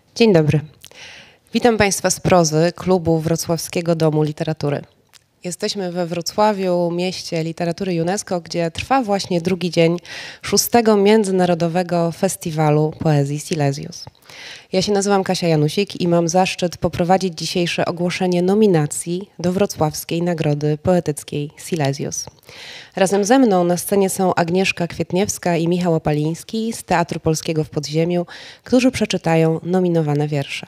Dzień dobry. Witam Państwa z prozy Klubu Wrocławskiego Domu Literatury. Jesteśmy we Wrocławiu, mieście literatury UNESCO, gdzie trwa właśnie drugi dzień 6. Międzynarodowego Festiwalu Poezji Silesius. Ja się nazywam Kasia Janusik i mam zaszczyt poprowadzić dzisiejsze ogłoszenie nominacji do Wrocławskiej Nagrody Poetyckiej Silesius. Razem ze mną na scenie są Agnieszka Kwietniewska i Michał Opaliński z Teatru Polskiego w Podziemiu, którzy przeczytają nominowane wiersze.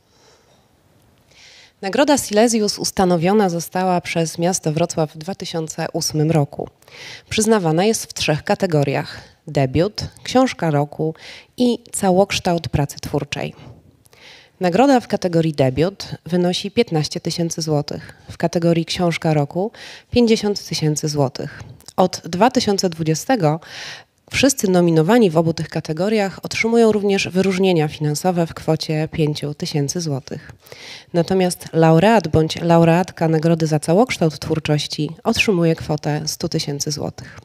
Nagroda Silesius ustanowiona została przez miasto Wrocław w 2008 roku. Przyznawana jest w 3 kategoriach: debiut, książka roku i całokształt pracy twórczej. Nagroda w kategorii debiut wynosi 15 000 złotych, w kategorii książka roku 50 000 złotych. Od 2020 wszyscy nominowani w obu tych kategoriach otrzymują również wyróżnienia finansowe w kwocie 5 000 złotych. Natomiast laureat bądź laureatka nagrody za całokształt twórczości otrzymuje kwotę 100 000 złotych.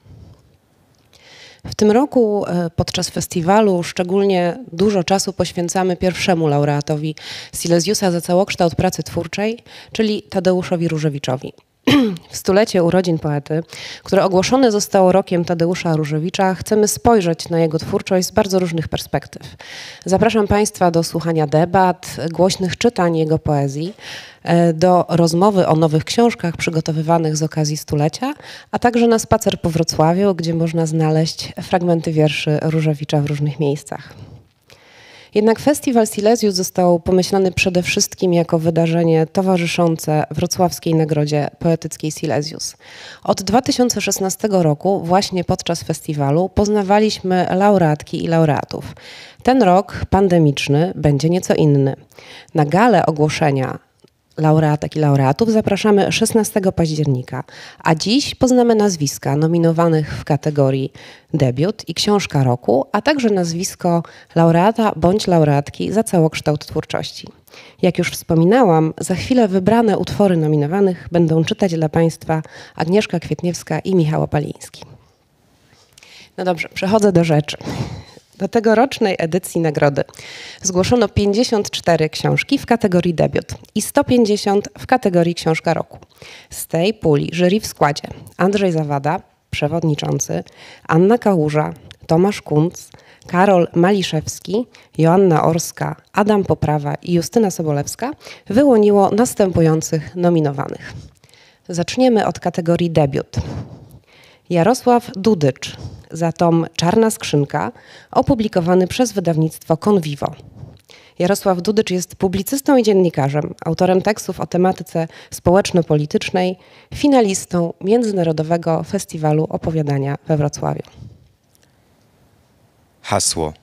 W tym roku podczas festiwalu szczególnie dużo czasu poświęcamy pierwszemu laureatowi Silesiusa za całokształt pracy twórczej, czyli Tadeuszowi Różewiczowi. W stulecie urodzin poety, które ogłoszone zostało rokiem Tadeusza Różewicza, chcemy spojrzeć na jego twórczość z bardzo różnych perspektyw. Zapraszam Państwa do słuchania debat, głośnych czytań jego poezji, do rozmowy o nowych książkach przygotowywanych z okazji stulecia, a także na spacer po Wrocławiu, gdzie można znaleźć fragmenty wierszy Różewicza w różnych miejscach. Jednak Festiwal Silesius został pomyślany przede wszystkim jako wydarzenie towarzyszące Wrocławskiej Nagrodzie Poetyckiej Silesius. Od 2016 roku właśnie podczas festiwalu poznawaliśmy laureatki i laureatów. Ten rok pandemiczny będzie nieco inny. Na galę ogłoszenia laureatek i laureatów zapraszamy 16 października, a dziś poznamy nazwiska nominowanych w kategorii debiut i książka roku, a także nazwisko laureata bądź laureatki za całokształt twórczości. Jak już wspominałam, za chwilę wybrane utwory nominowanych będą czytać dla Państwa Agnieszka Kwietniewska i Michał Opaliński. No dobrze, przechodzę do rzeczy. Do tegorocznej edycji nagrody zgłoszono 54 książki w kategorii debiut i 150 w kategorii książka roku. Z tej puli jury w składzie Andrzej Zawada, przewodniczący, Anna Kałuża, Tomasz Kunc, Karol Maliszewski, Joanna Orska, Adam Poprawa i Justyna Sobolewska wyłoniło następujących nominowanych. Zaczniemy od kategorii debiut. Jarosław Dudycz za tom Czarna skrzynka, opublikowany przez wydawnictwo Convivo. Jarosław Dudycz jest publicystą i dziennikarzem, autorem tekstów o tematyce społeczno-politycznej, finalistą Międzynarodowego Festiwalu Opowiadania we Wrocławiu. Hasło.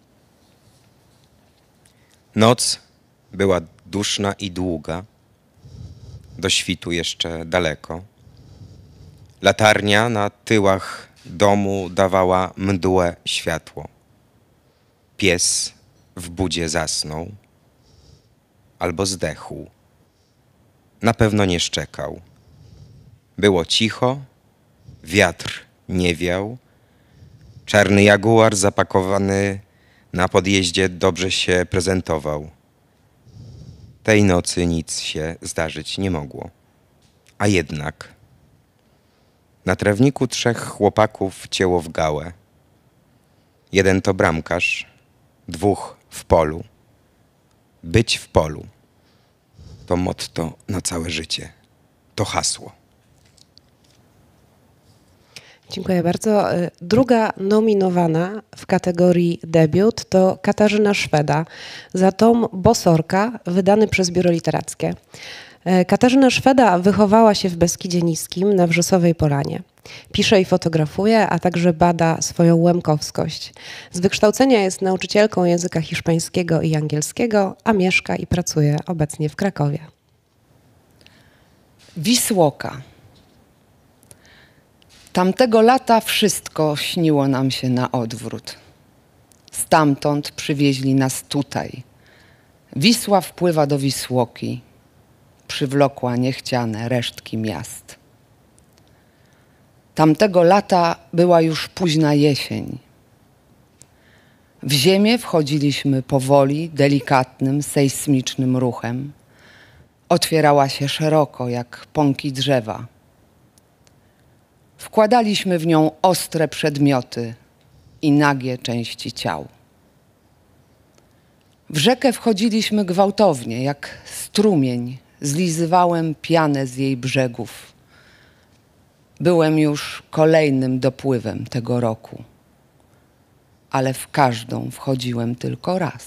Noc była duszna i długa, do świtu jeszcze daleko. Latarnia na tyłach domu dawała mdłe światło. Pies w budzie zasnął albo zdechł. Na pewno nie szczekał. Było cicho, wiatr nie wiał. Czarny jaguar zapakowany na podjeździe dobrze się prezentował. Tej nocy nic się zdarzyć nie mogło. A jednak na trawniku 3 chłopaków cięło w gałę. Jeden to bramkarz, 2 w polu. Być w polu to motto na całe życie. To hasło. Dziękuję bardzo. Druga nominowana w kategorii debiut to Katarzyna Szweda za tom Bosorka, wydany przez Biuro Literackie. Katarzyna Szweda wychowała się w Beskidzie Niskim na Wrzosowej Polanie. Pisze i fotografuje, a także bada swoją łemkowskość. Z wykształcenia jest nauczycielką języka hiszpańskiego i angielskiego, a mieszka i pracuje obecnie w Krakowie. Wisłoka. Tamtego lata wszystko śniło nam się na odwrót. Stamtąd przywieźli nas tutaj. Wisła wpływa do Wisłoki. Przywlokła niechciane resztki miast. Tamtego lata była już późna jesień. W ziemię wchodziliśmy powoli, delikatnym, sejsmicznym ruchem. Otwierała się szeroko, jak pąki drzewa. Wkładaliśmy w nią ostre przedmioty i nagie części ciał. W rzekę wchodziliśmy gwałtownie, jak strumień. Zlizywałem pianę z jej brzegów. Byłem już kolejnym dopływem tego roku, ale w każdą wchodziłem tylko raz.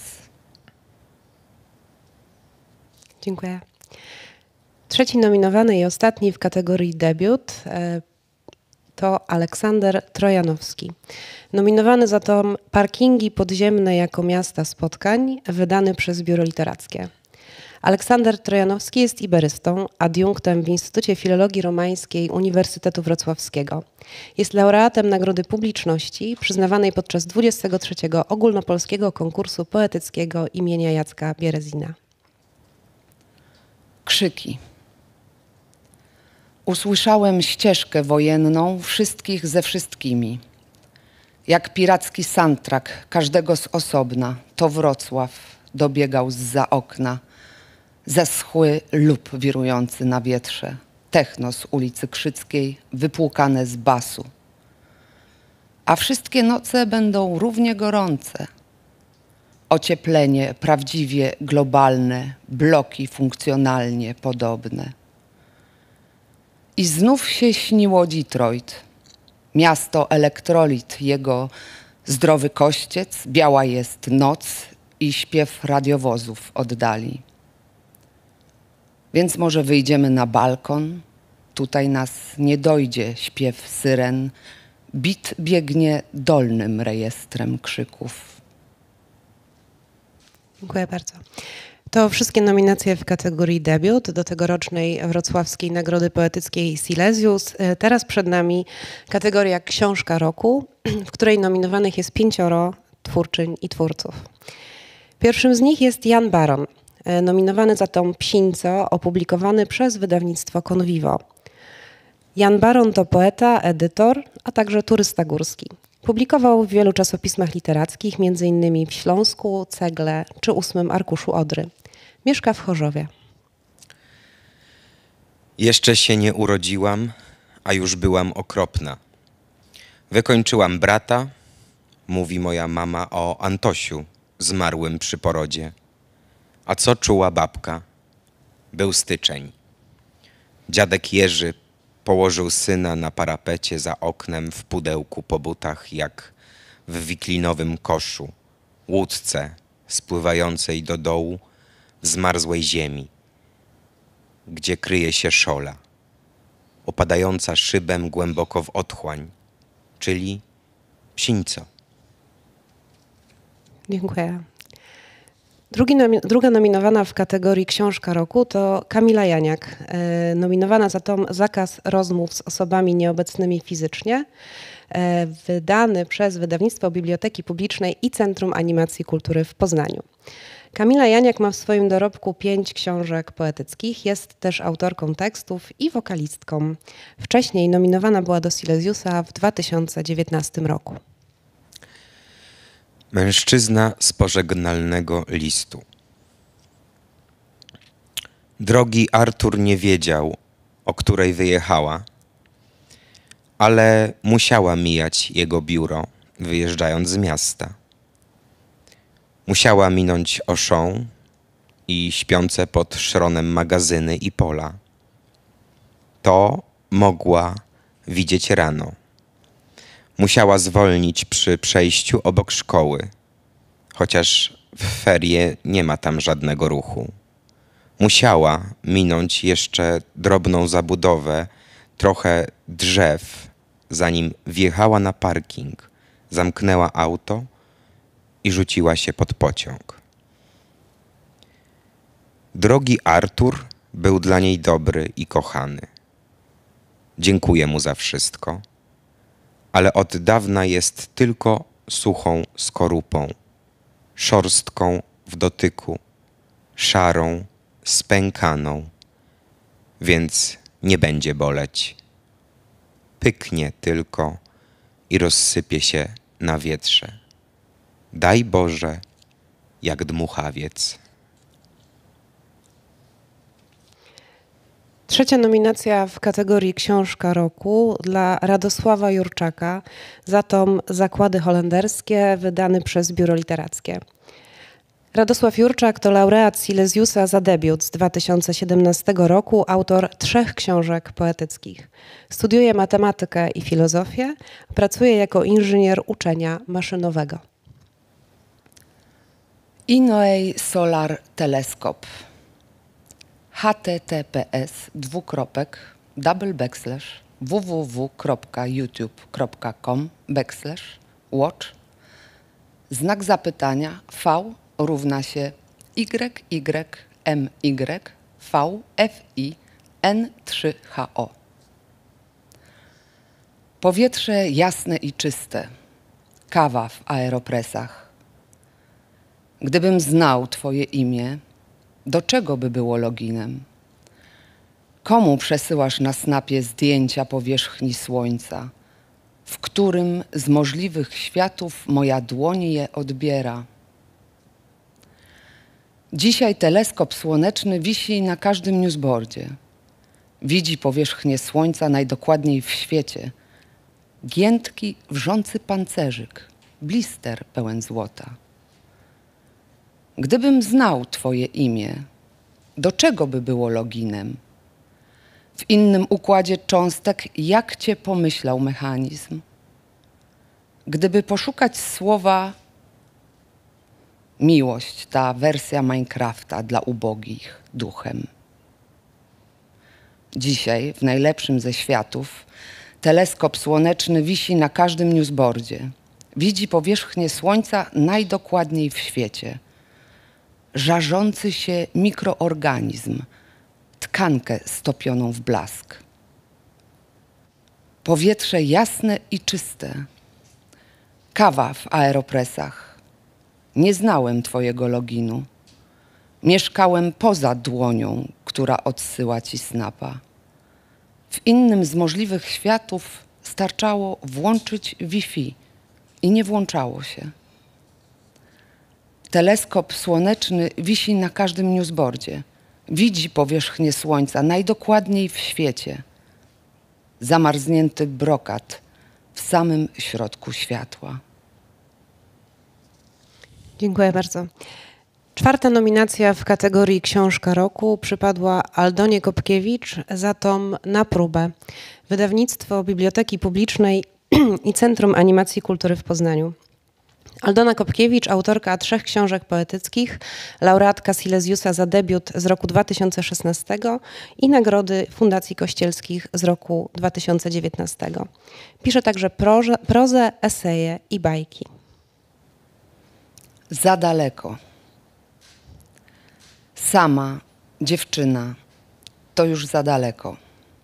Dziękuję. Trzeci nominowany i ostatni w kategorii debiut to Aleksander Trojanowski. Nominowany za tom Parkingi podziemne jako miasta spotkań, wydany przez Biuro Literackie. Aleksander Trojanowski jest iberystą, adiunktem w Instytucie Filologii Romańskiej Uniwersytetu Wrocławskiego. Jest laureatem Nagrody Publiczności przyznawanej podczas 23. Ogólnopolskiego Konkursu Poetyckiego imienia Jacka Bierezina. Krzyki. Usłyszałem ścieżkę wojenną wszystkich ze wszystkimi. Jak piracki santrak każdego z osobna, to Wrocław dobiegał zza okna. Zeschły lub wirujący na wietrze, techno z ulicy Krzyckiej, wypłukane z basu. A wszystkie noce będą równie gorące. Ocieplenie prawdziwie globalne, bloki funkcjonalnie podobne. I znów się śniło Detroit, miasto elektrolit, jego zdrowy kościec, biała jest noc i śpiew radiowozów oddali. Więc może wyjdziemy na balkon, tutaj nas nie dojdzie śpiew syren, bit biegnie dolnym rejestrem krzyków. Dziękuję bardzo. To wszystkie nominacje w kategorii debiut do tegorocznej Wrocławskiej Nagrody Poetyckiej Silesius. Teraz przed nami kategoria Książka Roku, w której nominowanych jest 5 twórczyń i twórców. Pierwszym z nich jest Jan Baron, nominowany za tom Psinco, opublikowany przez wydawnictwo Convivo. Jan Baron to poeta, edytor, a także turysta górski. Publikował w wielu czasopismach literackich, m.in. w Śląsku, Cegle czy 8 Arkuszu Odry. Mieszka w Chorzowie. Jeszcze się nie urodziłam, a już byłam okropna. Wykończyłam brata, mówi moja mama o Antosiu, zmarłym przy porodzie. A co czuła babka? Był styczeń. Dziadek Jerzy położył syna na parapecie za oknem w pudełku po butach, jak w wiklinowym koszu, łódce spływającej do dołu w zmarzłej ziemi, gdzie kryje się szola, opadająca szybem głęboko w otchłań, czyli Psinco. Dziękuję. Druga nominowana w kategorii Książka Roku to Kamila Janiak, nominowana za tom Zakaz rozmów z osobami nieobecnymi fizycznie, wydany przez Wydawnictwo Biblioteki Publicznej i Centrum Animacji Kultury w Poznaniu. Kamila Janiak ma w swoim dorobku 5 książek poetyckich, jest też autorką tekstów i wokalistką. Wcześniej nominowana była do Silesiusa w 2019 roku. Mężczyzna z pożegnalnego listu. Drogi Artur nie wiedział, o której wyjechała, ale musiała mijać jego biuro, wyjeżdżając z miasta. Musiała minąć Auchan i śpiące pod szronem magazyny i pola. To mogła widzieć rano. Musiała zwolnić przy przejściu obok szkoły, chociaż w ferie nie ma tam żadnego ruchu. Musiała minąć jeszcze drobną zabudowę, trochę drzew, zanim wjechała na parking, zamknęła auto i rzuciła się pod pociąg. Drogi Artur był dla niej dobry i kochany. Dziękuję mu za wszystko, ale od dawna jest tylko suchą skorupą, szorstką w dotyku, szarą, spękaną, więc nie będzie boleć. Pyknie tylko i rozsypie się na wietrze. Daj Boże, jak dmuchawiec. Trzecia nominacja w kategorii Książka Roku dla Radosława Jurczaka za tom Zakłady holenderskie, wydany przez Biuro Literackie. Radosław Jurczak to laureat Silesiusa za debiut z 2017 roku, autor 3 książek poetyckich. Studiuje matematykę i filozofię, pracuje jako inżynier uczenia maszynowego. Inouye Solar Telescope. https://www.youtube.com/watch znak zapytania V równa się YYMYVFIN3HO. Powietrze jasne i czyste. Kawa w aeropresach. Gdybym znał Twoje imię, do czego by było loginem? Komu przesyłasz na snapie zdjęcia powierzchni słońca? W którym z możliwych światów moja dłoń je odbiera? Dzisiaj teleskop słoneczny wisi na każdym newsboardzie. Widzi powierzchnię słońca najdokładniej w świecie. Giętki, wrzący pancerzyk, blister pełen złota. Gdybym znał Twoje imię, do czego by było loginem? W innym układzie cząstek jak Cię pomyślał mechanizm? Gdyby poszukać słowa miłość, ta wersja Minecrafta dla ubogich duchem. Dzisiaj, w najlepszym ze światów, teleskop słoneczny wisi na każdym newsboardzie. Widzi powierzchnię słońca najdokładniej w świecie. Żarzący się mikroorganizm, tkankę stopioną w blask. Powietrze jasne i czyste. Kawa w aeropresach. Nie znałem Twojego loginu. Mieszkałem poza dłonią, która odsyła Ci snapa. W innym z możliwych światów starczało włączyć Wi-Fi i nie włączało się. Teleskop słoneczny wisi na każdym newsboardzie. Widzi powierzchnię słońca najdokładniej w świecie. Zamarznięty brokat w samym środku światła. Dziękuję bardzo. 4. nominacja w kategorii Książka Roku przypadła Aldonie Kopkiewicz za tom Na próbę. Wydawnictwo Biblioteki Publicznej i Centrum Animacji Kultury w Poznaniu. Aldona Kopkiewicz, autorka 3 książek poetyckich, laureatka Silesiusa za debiut z roku 2016 i Nagrody Fundacji Kościelskich z roku 2019. Pisze także prozę, eseje i bajki. Za daleko. Sama dziewczyna, to już za daleko.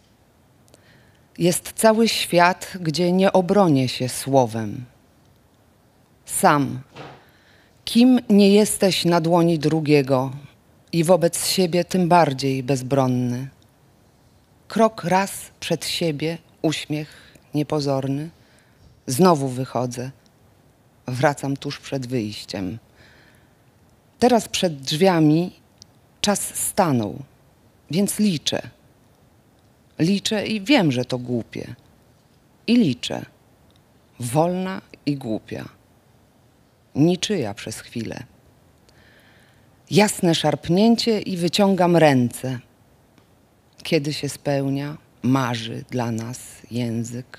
Jest cały świat, gdzie nie obronię się słowem. Sam, kim nie jesteś na dłoni drugiego i wobec siebie tym bardziej bezbronny. Krok raz przed siebie, uśmiech niepozorny. Znowu wychodzę, wracam tuż przed wyjściem. Teraz przed drzwiami czas stanął, więc liczę. Liczę i wiem, że to głupie. I liczę, wolna i głupia. Niczyja przez chwilę. Jasne szarpnięcie i wyciągam ręce. Kiedy się spełnia, marzy dla nas język.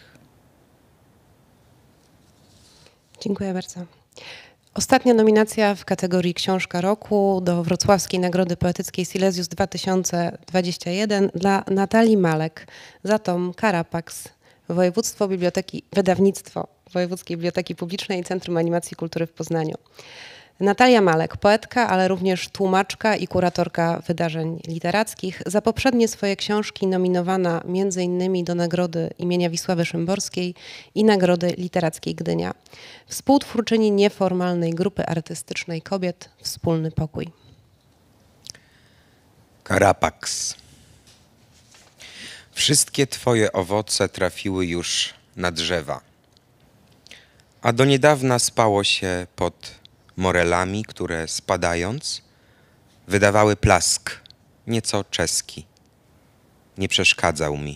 Dziękuję bardzo. Ostatnia nominacja w kategorii Książka Roku do Wrocławskiej Nagrody Poetyckiej Silesius 2021 dla Natalii Malek za tom Karapax, Wydawnictwo Wojewódzkiej Biblioteki Publicznej i Centrum Animacji Kultury w Poznaniu. Natalia Malek, poetka, ale również tłumaczka i kuratorka wydarzeń literackich. Za poprzednie swoje książki nominowana m.in. do Nagrody imienia Wisławy Szymborskiej i Nagrody Literackiej Gdynia. Współtwórczyni nieformalnej grupy artystycznej kobiet Wspólny Pokój. Karapax. Wszystkie Twoje owoce trafiły już na drzewa, a do niedawna spało się pod morelami, które spadając wydawały plask, nieco czeski. Nie przeszkadzał mi.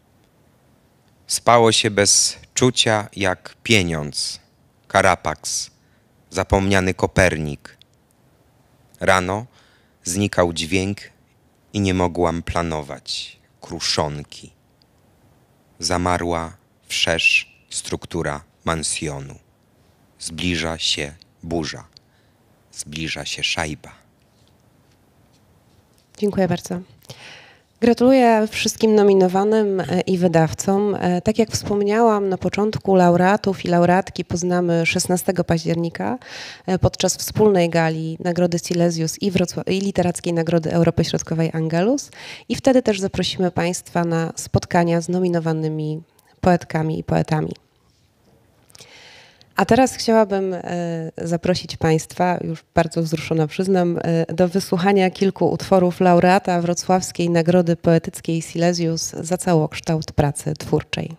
Spało się bez czucia jak pieniądz, Karapaks, zapomniany Kopernik. Rano znikał dźwięk i nie mogłam planować kruszonki. Zamarła wszerz struktura mansjonu. Zbliża się burza. Zbliża się szajba. Dziękuję bardzo. Gratuluję wszystkim nominowanym i wydawcom. Tak jak wspomniałam na początku, laureatów i laureatki poznamy 16 października podczas wspólnej gali Nagrody Silesius i Literackiej Nagrody Europy Środkowej Angelus. I wtedy też zaprosimy Państwa na spotkania z nominowanymi poetkami i poetami. A teraz chciałabym zaprosić Państwa, już bardzo wzruszona przyznam, do wysłuchania kilku utworów laureata Wrocławskiej Nagrody Poetyckiej Silesius za całokształt pracy twórczej.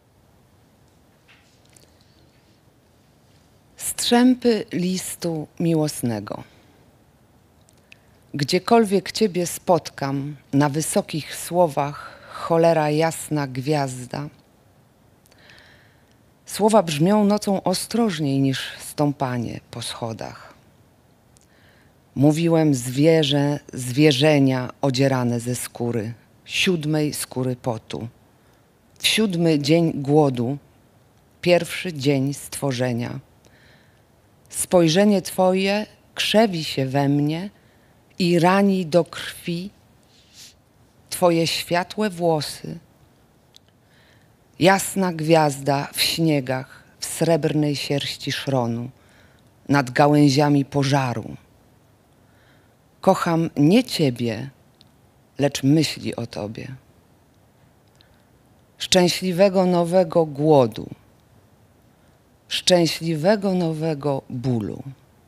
Strzępy listu miłosnego. Gdziekolwiek Ciebie spotkam, na wysokich słowach cholera jasna gwiazda. Słowa brzmią nocą ostrożniej niż stąpanie po schodach. Mówiłem zwierzenia odzierane ze skóry, 7. skóry potu. W 7. dzień głodu, 1. dzień stworzenia. Spojrzenie Twoje krzewi się we mnie i rani do krwi Twoje światłe włosy. Jasna gwiazda w śniegach, w srebrnej sierści szronu, nad gałęziami pożaru. Kocham nie Ciebie, lecz myśli o Tobie. Szczęśliwego nowego głodu, szczęśliwego nowego bólu.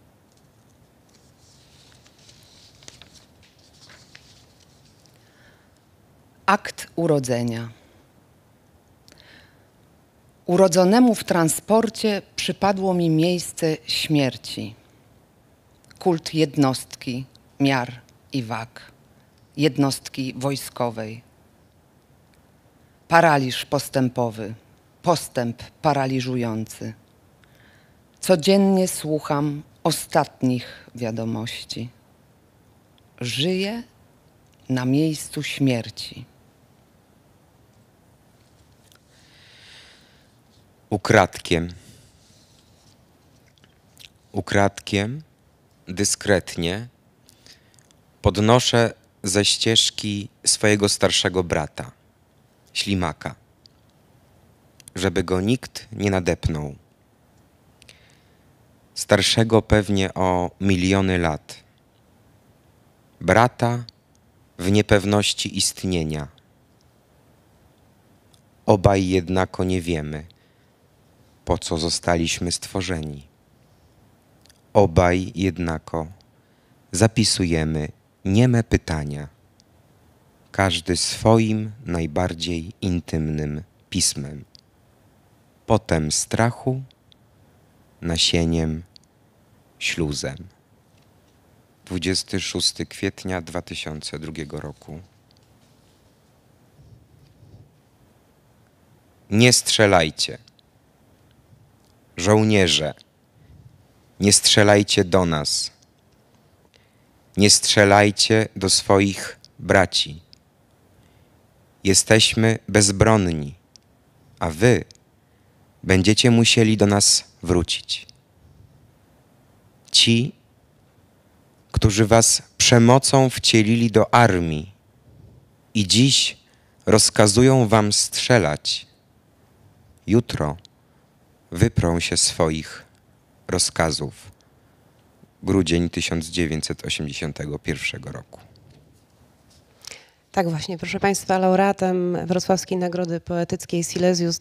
Akt urodzenia. Urodzonemu w transporcie przypadło mi miejsce śmierci. Kult jednostki, miar i wag, jednostki wojskowej. Paraliż postępowy, postęp paraliżujący. Codziennie słucham ostatnich wiadomości. Żyję na miejscu śmierci. Ukradkiem, dyskretnie podnoszę ze ścieżki swojego starszego brata, ślimaka, żeby go nikt nie nadepnął. Starszego pewnie o miliony lat. Brata w niepewności istnienia. Obaj jednako nie wiemy, po co zostaliśmy stworzeni. Obaj jednako zapisujemy nieme pytania, każdy swoim najbardziej intymnym pismem. Potem strachu, nasieniem, śluzem. 26 kwietnia 2002 roku. Nie strzelajcie. Żołnierze, nie strzelajcie do nas. Nie strzelajcie do swoich braci. Jesteśmy bezbronni, a wy będziecie musieli do nas wrócić. Ci, którzy was przemocą wcielili do armii i dziś rozkazują wam strzelać, jutro wyprą się swoich rozkazów. Grudzień 1981 roku. Tak właśnie, proszę Państwa, laureatem Wrocławskiej Nagrody Poetyckiej Silesius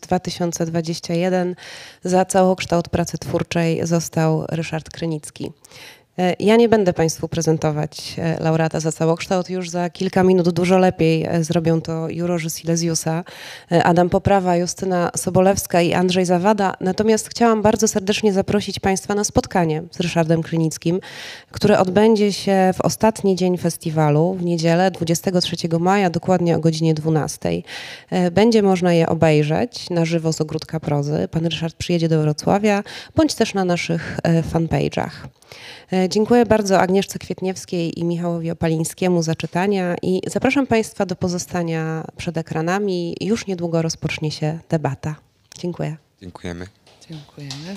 2021 za całokształt pracy twórczej został Ryszard Krynicki. Ja nie będę Państwu prezentować laureata za całokształt. Już za kilka minut dużo lepiej zrobią to jurorzy Silesiusa, Adam Poprawa, Justyna Sobolewska i Andrzej Zawada. Natomiast chciałam bardzo serdecznie zaprosić Państwa na spotkanie z Ryszardem Krynickim, które odbędzie się w ostatni dzień festiwalu, w niedzielę 23 maja, dokładnie o godzinie 12. Będzie można je obejrzeć na żywo z Ogródka Prozy. Pan Ryszard przyjedzie do Wrocławia, bądź też na naszych fanpage'ach. Dziękuję bardzo Agnieszce Kwietniewskiej i Michałowi Opalińskiemu za czytania i zapraszam Państwa do pozostania przed ekranami. Już niedługo rozpocznie się debata. Dziękuję. Dziękujemy. Dziękujemy.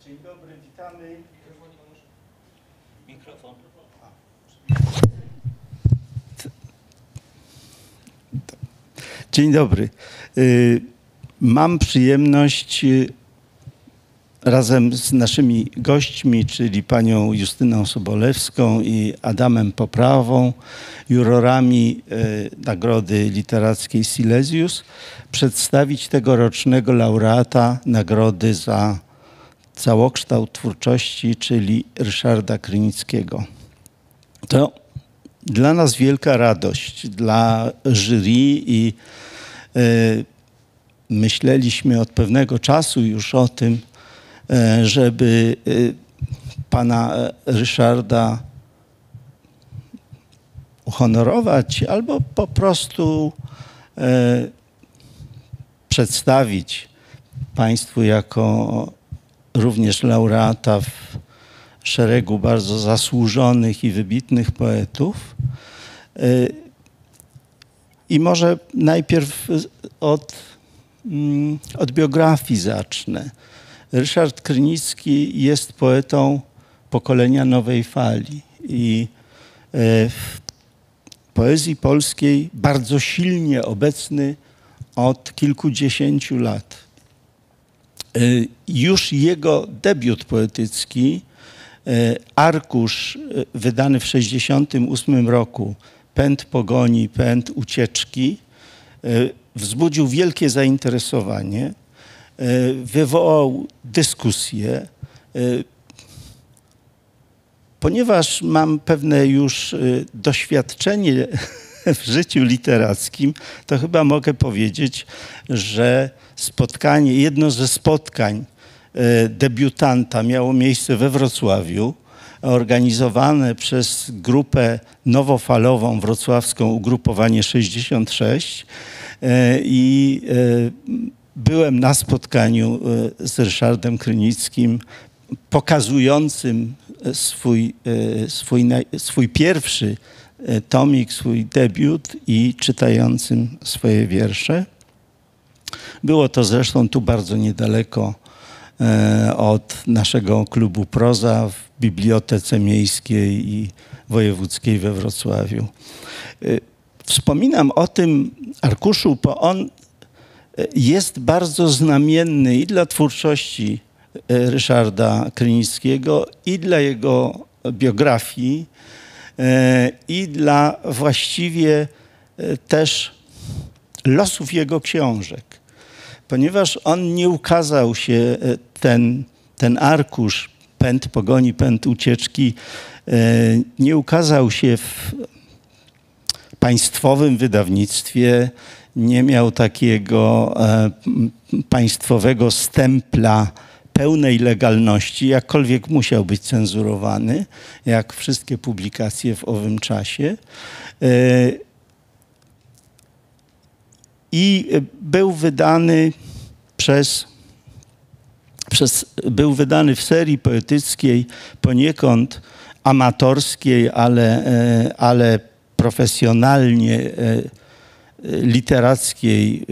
Dzień dobry, witamy. Mikrofon. Dzień dobry. Mam przyjemność razem z naszymi gośćmi, czyli panią Justyną Sobolewską i Adamem Poprawą, jurorami Nagrody Literackiej Silesius, przedstawić tegorocznego laureata nagrody za całokształt twórczości, czyli Ryszarda Krynickiego. To dla nas wielka radość, dla jury i myśleliśmy od pewnego czasu już o tym, żeby pana Ryszarda uhonorować albo po prostu przedstawić państwu jako również laureata w szeregu bardzo zasłużonych i wybitnych poetów. I może najpierw od biografii zacznę. Ryszard Krynicki jest poetą pokolenia nowej fali i w poezji polskiej bardzo silnie obecny od kilkudziesięciu lat. Już jego debiut poetycki, arkusz wydany w 1968 roku, Pęd pogoni, pęd ucieczki, wzbudził wielkie zainteresowanie, wywołał dyskusję. Ponieważ mam pewne już doświadczenie w życiu literackim, to chyba mogę powiedzieć, że jedno ze spotkań debiutanta miało miejsce we Wrocławiu, organizowane przez grupę nowofalową wrocławską Ugrupowanie 66 i byłem na spotkaniu z Ryszardem Krynickim pokazującym swój pierwszy tomik, swój debiut i czytającym swoje wiersze. Było to zresztą tu bardzo niedaleko od naszego klubu Proza w Bibliotece Miejskiej i Wojewódzkiej we Wrocławiu. Wspominam o tym arkuszu, bo on jest bardzo znamienny i dla twórczości Ryszarda Krynickiego, i dla jego biografii, i dla właściwie też losów jego książek. Ponieważ on nie ukazał się, ten arkusz Pęd pogoni, pęd ucieczki, nie ukazał się w państwowym wydawnictwie, nie miał takiego państwowego stempla pełnej legalności, jakkolwiek musiał być cenzurowany, jak wszystkie publikacje w owym czasie. I był wydany był wydany w serii poetyckiej, poniekąd amatorskiej, ale profesjonalnie literackiej,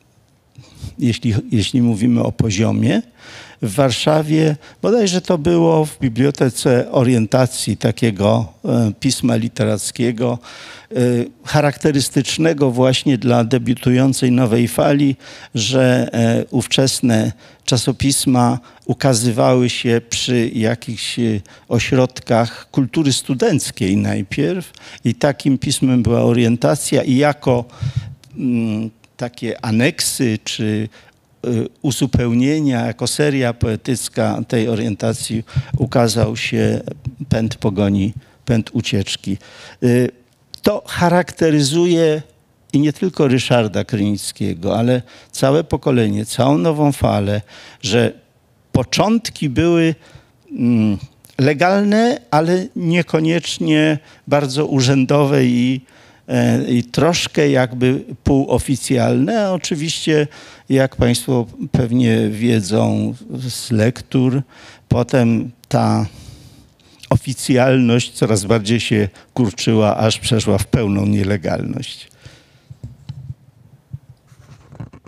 jeśli mówimy o poziomie, w Warszawie. Bodajże to było w Bibliotece Orientacji, takiego pisma literackiego, charakterystycznego właśnie dla debiutującej nowej fali, że ówczesne czasopisma ukazywały się przy jakichś ośrodkach kultury studenckiej najpierw i takim pismem była Orientacja i jako takie aneksy czy uzupełnienia, jako seria poetycka tej Orientacji ukazał się Pęd pogoni, pęd ucieczki. To charakteryzuje i nie tylko Ryszarda Krynickiego, ale całe pokolenie, całą nową falę, że początki były legalne, ale niekoniecznie bardzo urzędowe i troszkę jakby półoficjalne. A oczywiście, jak państwo pewnie wiedzą z lektur, potem ta oficjalność coraz bardziej się kurczyła, aż przeszła w pełną nielegalność.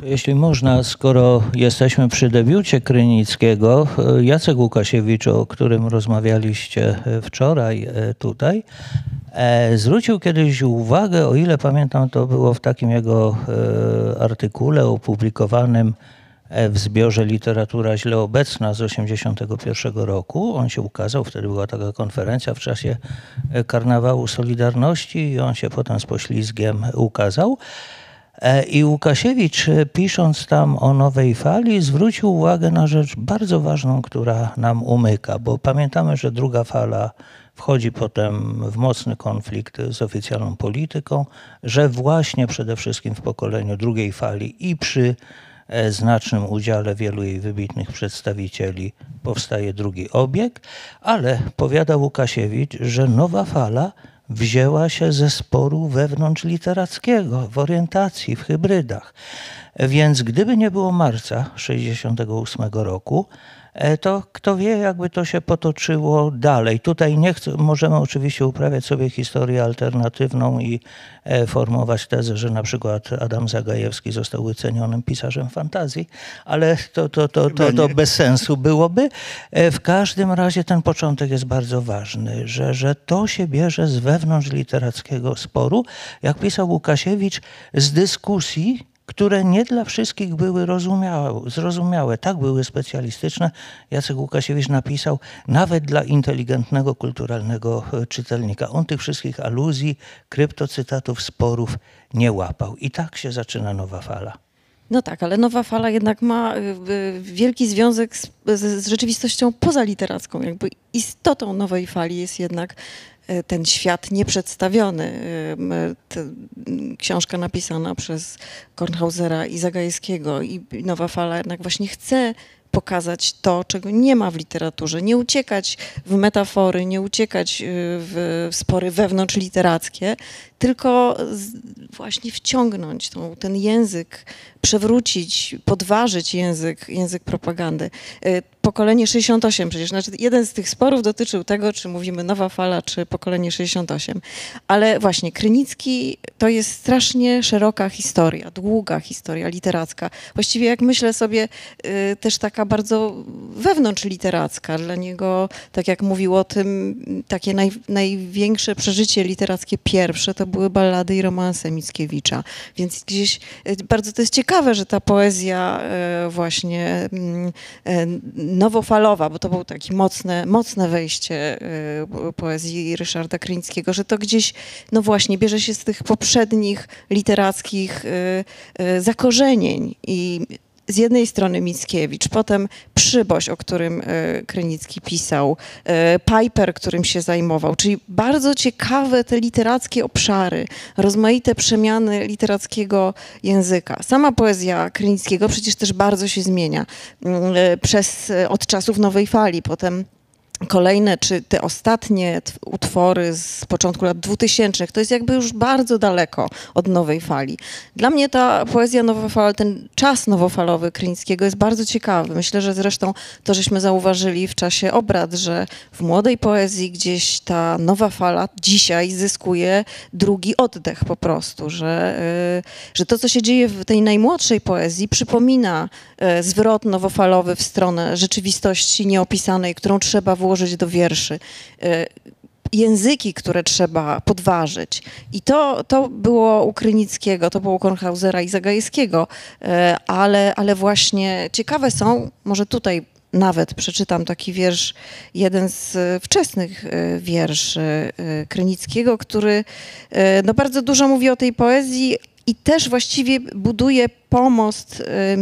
Jeśli można, skoro jesteśmy przy debiucie Krynickiego, Jacek Łukasiewicz, o którym rozmawialiście wczoraj tutaj, zwrócił kiedyś uwagę, o ile pamiętam, to było w takim jego artykule opublikowanym w zbiorze Literatura źle obecna z 1981 roku. On się ukazał, wtedy była taka konferencja w czasie Karnawału Solidarności i on się potem z poślizgiem ukazał. I Łukasiewicz, pisząc tam o nowej fali, zwrócił uwagę na rzecz bardzo ważną, która nam umyka, bo pamiętamy, że druga fala wchodzi potem w mocny konflikt z oficjalną polityką, że właśnie przede wszystkim w pokoleniu drugiej fali i przy znacznym udziale wielu jej wybitnych przedstawicieli powstaje drugi obieg, ale powiada Łukasiewicz, że nowa fala wzięła się ze sporu wewnątrzliterackiego, w orientacji, w hybrydach. Więc gdyby nie było marca 1968 roku, to kto wie, jakby to się potoczyło dalej. Tutaj możemy oczywiście uprawiać sobie historię alternatywną i formować tezę, że na przykład Adam Zagajewski został wycenionym pisarzem fantazji, ale to bez sensu byłoby. W każdym razie ten początek jest bardzo ważny, że to się bierze z wewnątrz literackiego sporu, jak pisał Łukasiewicz, z dyskusji, które nie dla wszystkich były zrozumiałe, tak były specjalistyczne. Jacek Łukasiewicz napisał, nawet dla inteligentnego, kulturalnego czytelnika. On tych wszystkich aluzji, kryptocytatów, sporów nie łapał. I tak się zaczyna nowa fala. No tak, ale nowa fala jednak ma wielki związek z rzeczywistością pozaliteracką. Jakby istotą nowej fali jest jednak ten świat nieprzedstawiony. Książka napisana przez Kornhausera i Zagajewskiego i nowa fala jednak właśnie chce pokazać to, czego nie ma w literaturze. Nie uciekać w metafory, nie uciekać w spory wewnątrzliterackie, tylko właśnie wciągnąć ten język, przewrócić, podważyć język propagandy. Pokolenie 68 przecież, znaczy jeden z tych sporów dotyczył tego, czy mówimy nowa fala, czy pokolenie 68. Ale właśnie Krynicki to jest strasznie szeroka historia, długa historia literacka. Właściwie jak myślę sobie, też taka bardzo wewnątrzliteracka. Dla niego, tak jak mówił o tym, takie największe przeżycie literackie pierwsze to były ballady i romanse Mickiewicza. Więc gdzieś bardzo to jest ciekawe, że ta poezja właśnie nowofalowa, bo to było takie mocne wejście poezji Ryszarda Krynickiego, że to gdzieś, no właśnie, bierze się z tych poprzednich literackich zakorzenień i z jednej strony Mickiewicz, potem Przyboś, o którym Krynicki pisał, Piper, którym się zajmował, czyli bardzo ciekawe te literackie obszary, rozmaite przemiany literackiego języka. Sama poezja Krynickiego przecież też bardzo się zmienia od czasów nowej fali, potem kolejne, czy te ostatnie utwory z początku lat 2000, to jest jakby już bardzo daleko od nowej fali. Dla mnie ta poezja nowofalowa, ten czas nowofalowy Krynickiego jest bardzo ciekawy. Myślę, że zresztą to, żeśmy zauważyli w czasie obrad, że w młodej poezji gdzieś ta nowa fala dzisiaj zyskuje drugi oddech po prostu, że to, co się dzieje w tej najmłodszej poezji, przypomina zwrot nowofalowy w stronę rzeczywistości nieopisanej, którą trzeba włożyć do wierszy, języki, które trzeba podważyć. I to było u Krynickiego, to było u Kornhausera i Zagajewskiego, ale właśnie ciekawe są, może tutaj nawet przeczytam taki wiersz, jeden z wczesnych wierszy Krynickiego, który no bardzo dużo mówi o tej poezji, i też właściwie buduje pomost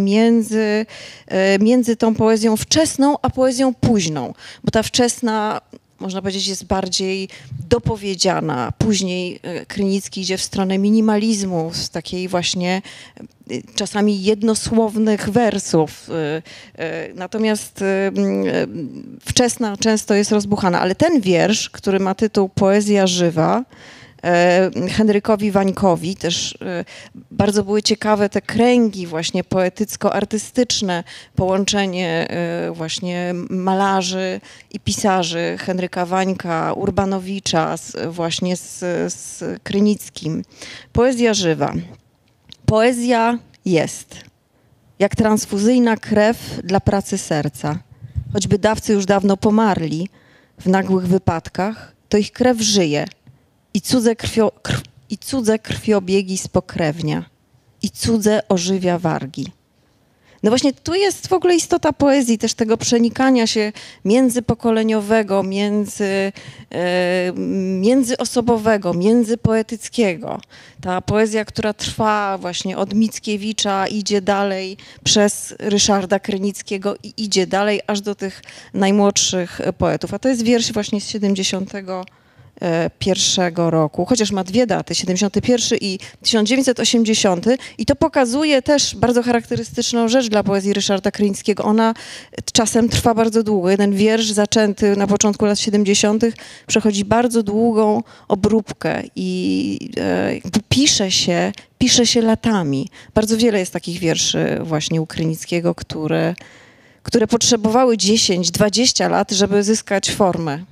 między tą poezją wczesną, a poezją późną. Bo ta wczesna, można powiedzieć, jest bardziej dopowiedziana. Później Krynicki idzie w stronę minimalizmu, z takiej właśnie czasami jednosłownych wersów. Natomiast wczesna często jest rozbuchana. Ale ten wiersz, który ma tytuł Poezja żywa, Henrykowi Wańkowi też bardzo były ciekawe te kręgi właśnie poetycko-artystyczne, połączenie właśnie malarzy i pisarzy Henryka Wańka, Urbanowicza właśnie z Krynickim. Poezja żywa. Poezja jest. jak transfuzyjna krew dla pracy serca. Choćby dawcy już dawno pomarli w nagłych wypadkach, to ich krew żyje i cudze krwiobiegi spokrewnia i cudze ożywia wargi. No właśnie tu jest w ogóle istota poezji, też tego przenikania się międzypokoleniowego, międzyosobowego, międzypoetyckiego. Ta poezja, która trwa właśnie od Mickiewicza, idzie dalej przez Ryszarda Krynickiego i idzie dalej aż do tych najmłodszych poetów. A to jest wiersz właśnie z 71 roku, chociaż ma dwie daty, 71 i 1980, i to pokazuje też bardzo charakterystyczną rzecz dla poezji Ryszarda Krynickiego. Ona czasem trwa bardzo długo. Jeden wiersz zaczęty na początku lat 70. przechodzi bardzo długą obróbkę i pisze się latami. Bardzo wiele jest takich wierszy właśnie u Krynickiego, które potrzebowały 10-20 lat, żeby zyskać formę.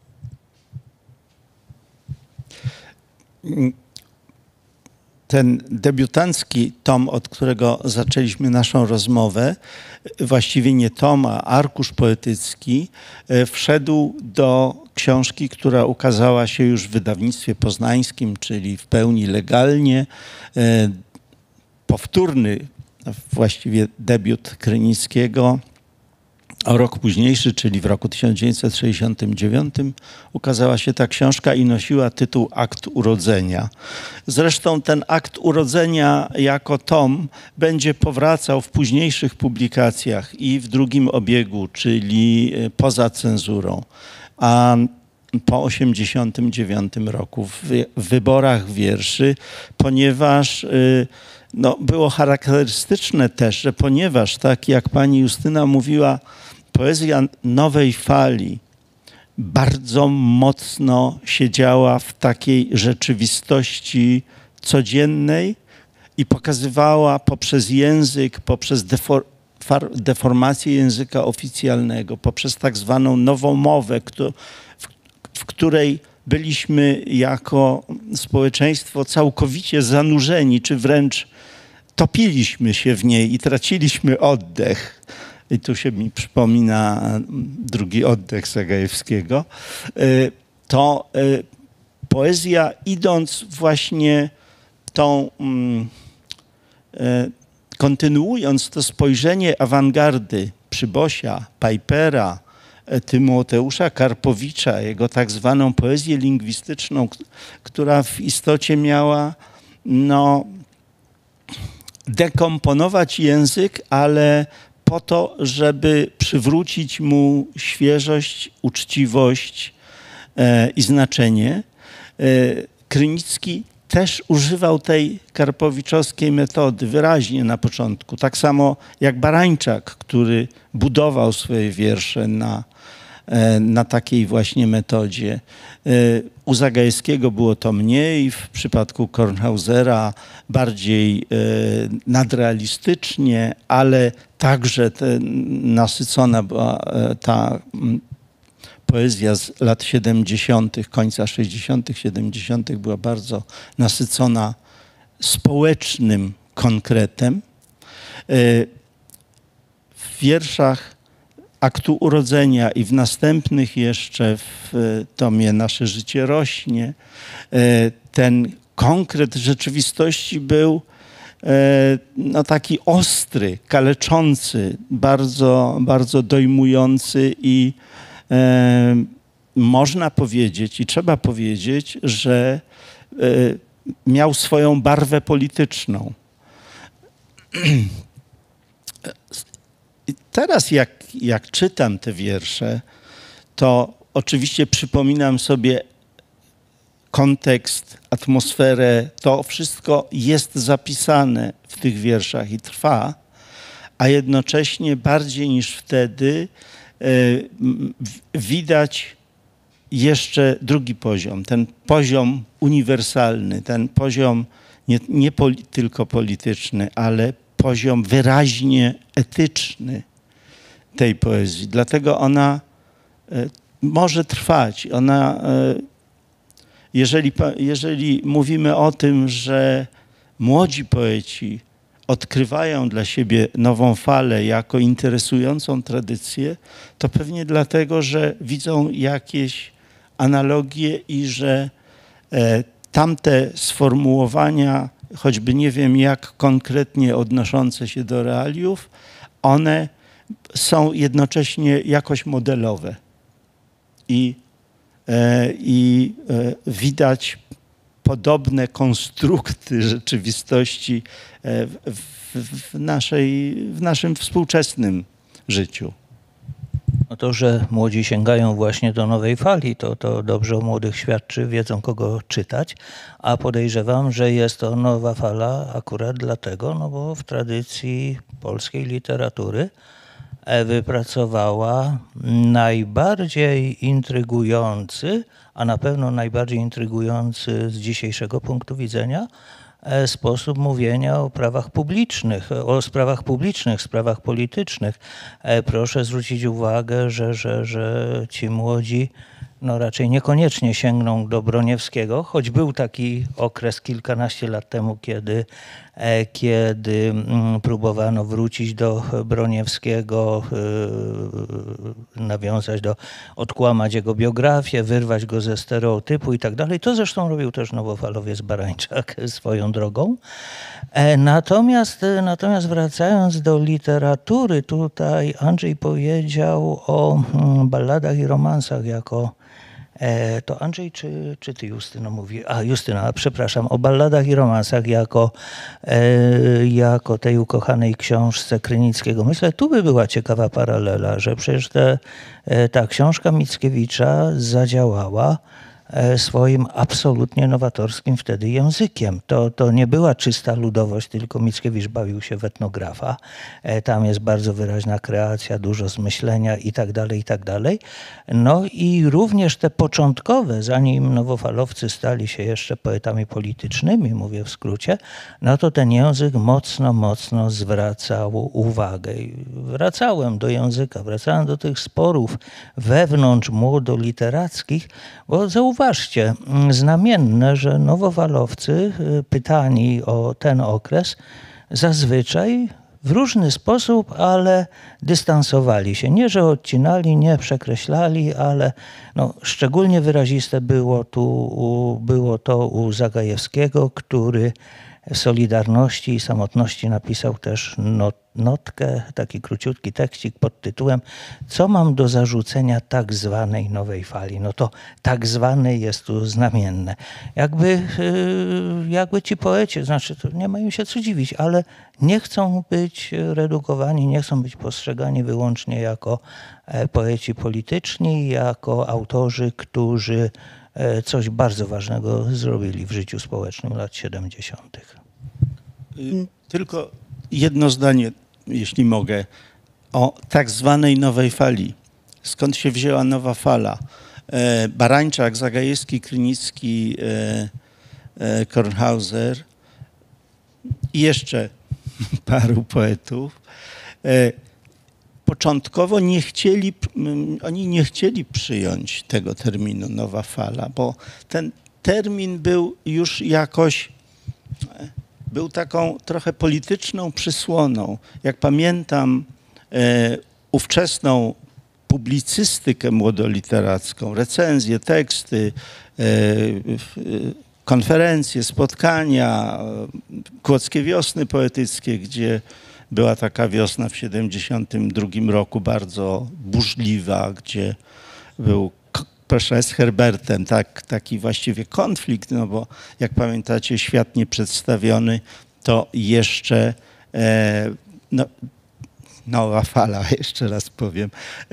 Ten debiutancki tom, od którego zaczęliśmy naszą rozmowę, właściwie nie tom, a arkusz poetycki, wszedł do książki, która ukazała się już w wydawnictwie poznańskim, czyli w pełni legalnie. Powtórny właściwie debiut Krynickiego. O rok późniejszy, czyli w roku 1969, ukazała się ta książka i nosiła tytuł Akt urodzenia. Zresztą ten akt urodzenia jako tom będzie powracał w późniejszych publikacjach i w drugim obiegu, czyli poza cenzurą. A po 1989 roku w wyborach wierszy, ponieważ no, było charakterystyczne też, że ponieważ, tak jak pani Justyna mówiła, poezja nowej fali bardzo mocno siedziała w takiej rzeczywistości codziennej i pokazywała poprzez język, poprzez deformację języka oficjalnego, poprzez tak zwaną nową mowę, w której byliśmy jako społeczeństwo całkowicie zanurzeni, czy wręcz topiliśmy się w niej i traciliśmy oddech. I tu się mi przypomina drugi oddech Zagajewskiego. To poezja, idąc właśnie tą, kontynuując to spojrzenie awangardy Przybosia, Pipera, Tymoteusza Karpowicza, jego tak zwaną poezję lingwistyczną, która w istocie miała no, dekomponować język, ale po to, żeby przywrócić mu świeżość, uczciwość i znaczenie. Krynicki też używał tej karpowiczowskiej metody wyraźnie na początku. Tak samo jak Barańczak, który budował swoje wiersze na takiej właśnie metodzie. U Zagajewskiego było to mniej, w przypadku Kornhausera bardziej nadrealistycznie, ale także nasycona była ta poezja z lat 70., końca 60., 70. była bardzo nasycona społecznym konkretem. W wierszach Aktu urodzenia i w następnych jeszcze w tomie Nasze życie rośnie, ten konkret rzeczywistości był no, taki ostry, kaleczący, bardzo, bardzo dojmujący i można powiedzieć i trzeba powiedzieć, że miał swoją barwę polityczną. I teraz jak czytam te wiersze, to oczywiście przypominam sobie kontekst, atmosferę, to wszystko jest zapisane w tych wierszach i trwa, a jednocześnie bardziej niż wtedy widać jeszcze drugi poziom, ten poziom uniwersalny, ten poziom nie tylko polityczny, ale poziom wyraźnie etyczny tej poezji. Dlatego ona może trwać. Ona, jeżeli mówimy o tym, że młodzi poeci odkrywają dla siebie nową falę jako interesującą tradycję, to pewnie dlatego, że widzą jakieś analogie i że tamte sformułowania, choćby nie wiem jak konkretnie odnoszące się do realiów, one są jednocześnie jakoś modelowe. I widać podobne konstrukty rzeczywistości w naszym współczesnym życiu. No to, że młodzi sięgają właśnie do nowej fali, to dobrze o młodych świadczy, wiedzą kogo czytać, a podejrzewam, że jest to nowa fala akurat dlatego, no bo w tradycji polskiej literatury wypracowała najbardziej intrygujący, a na pewno najbardziej intrygujący z dzisiejszego punktu widzenia sposób mówienia o prawach publicznych, o sprawach publicznych, sprawach politycznych. Proszę zwrócić uwagę, że ci młodzi no raczej niekoniecznie sięgną do Broniewskiego, choć był taki okres kilkanaście lat temu, kiedy próbowano wrócić do Broniewskiego, nawiązać odkłamać jego biografię, wyrwać go ze stereotypu i tak dalej. To zresztą robił też nowofalowiec Barańczak swoją drogą. Natomiast wracając do literatury, tutaj Andrzej powiedział o balladach i romansach jako... To Andrzej czy ty, Justyno, mówi? A, Justyna, przepraszam, o balladach i romansach jako tej ukochanej książce Krynickiego. Myślę, tu by była ciekawa paralela, że przecież ta książka Mickiewicza zadziałała swoim absolutnie nowatorskim wtedy językiem. To nie była czysta ludowość, tylko Mickiewicz bawił się w etnografa. Tam jest bardzo wyraźna kreacja, dużo zmyślenia i tak dalej, i tak dalej. No i również te początkowe, zanim nowofalowcy stali się jeszcze poetami politycznymi, mówię w skrócie, no to ten język mocno zwracał uwagę. I wracałem do języka, wracałem do tych sporów wewnątrz młodoliterackich, bo zauważcie, znamienne, że nowofalowcy pytani o ten okres zazwyczaj w różny sposób, ale dystansowali się. Nie, że odcinali, nie przekreślali, ale no, szczególnie wyraziste było to u Zagajewskiego, który w Solidarności i Samotności napisał też notkę, taki króciutki tekścik pod tytułem "Co mam do zarzucenia tak zwanej nowej fali?" No to tak zwane jest tu znamienne. Jakby ci poeci, znaczy to nie mają się co dziwić, ale nie chcą być redukowani, nie chcą być postrzegani wyłącznie jako poeci polityczni, jako autorzy, którzy coś bardzo ważnego zrobili w życiu społecznym lat 70. Tylko jedno zdanie, jeśli mogę, o tak zwanej nowej fali. Skąd się wzięła nowa fala? Barańczak, Zagajewski, Krynicki, Kornhauser i jeszcze paru poetów. Początkowo oni nie chcieli przyjąć tego terminu nowa fala, bo ten termin był już jakoś, był taką trochę polityczną przysłoną. Jak pamiętam ówczesną publicystykę młodoliteracką, recenzje, teksty, konferencje, spotkania, Kłodzkie Wiosny Poetyckie, gdzie była taka wiosna w 1972 roku bardzo burzliwa, gdzie był, proszę, z Herbertem taki właściwie konflikt, no bo jak pamiętacie, świat nieprzedstawiony to jeszcze nowa fala, jeszcze raz powiem,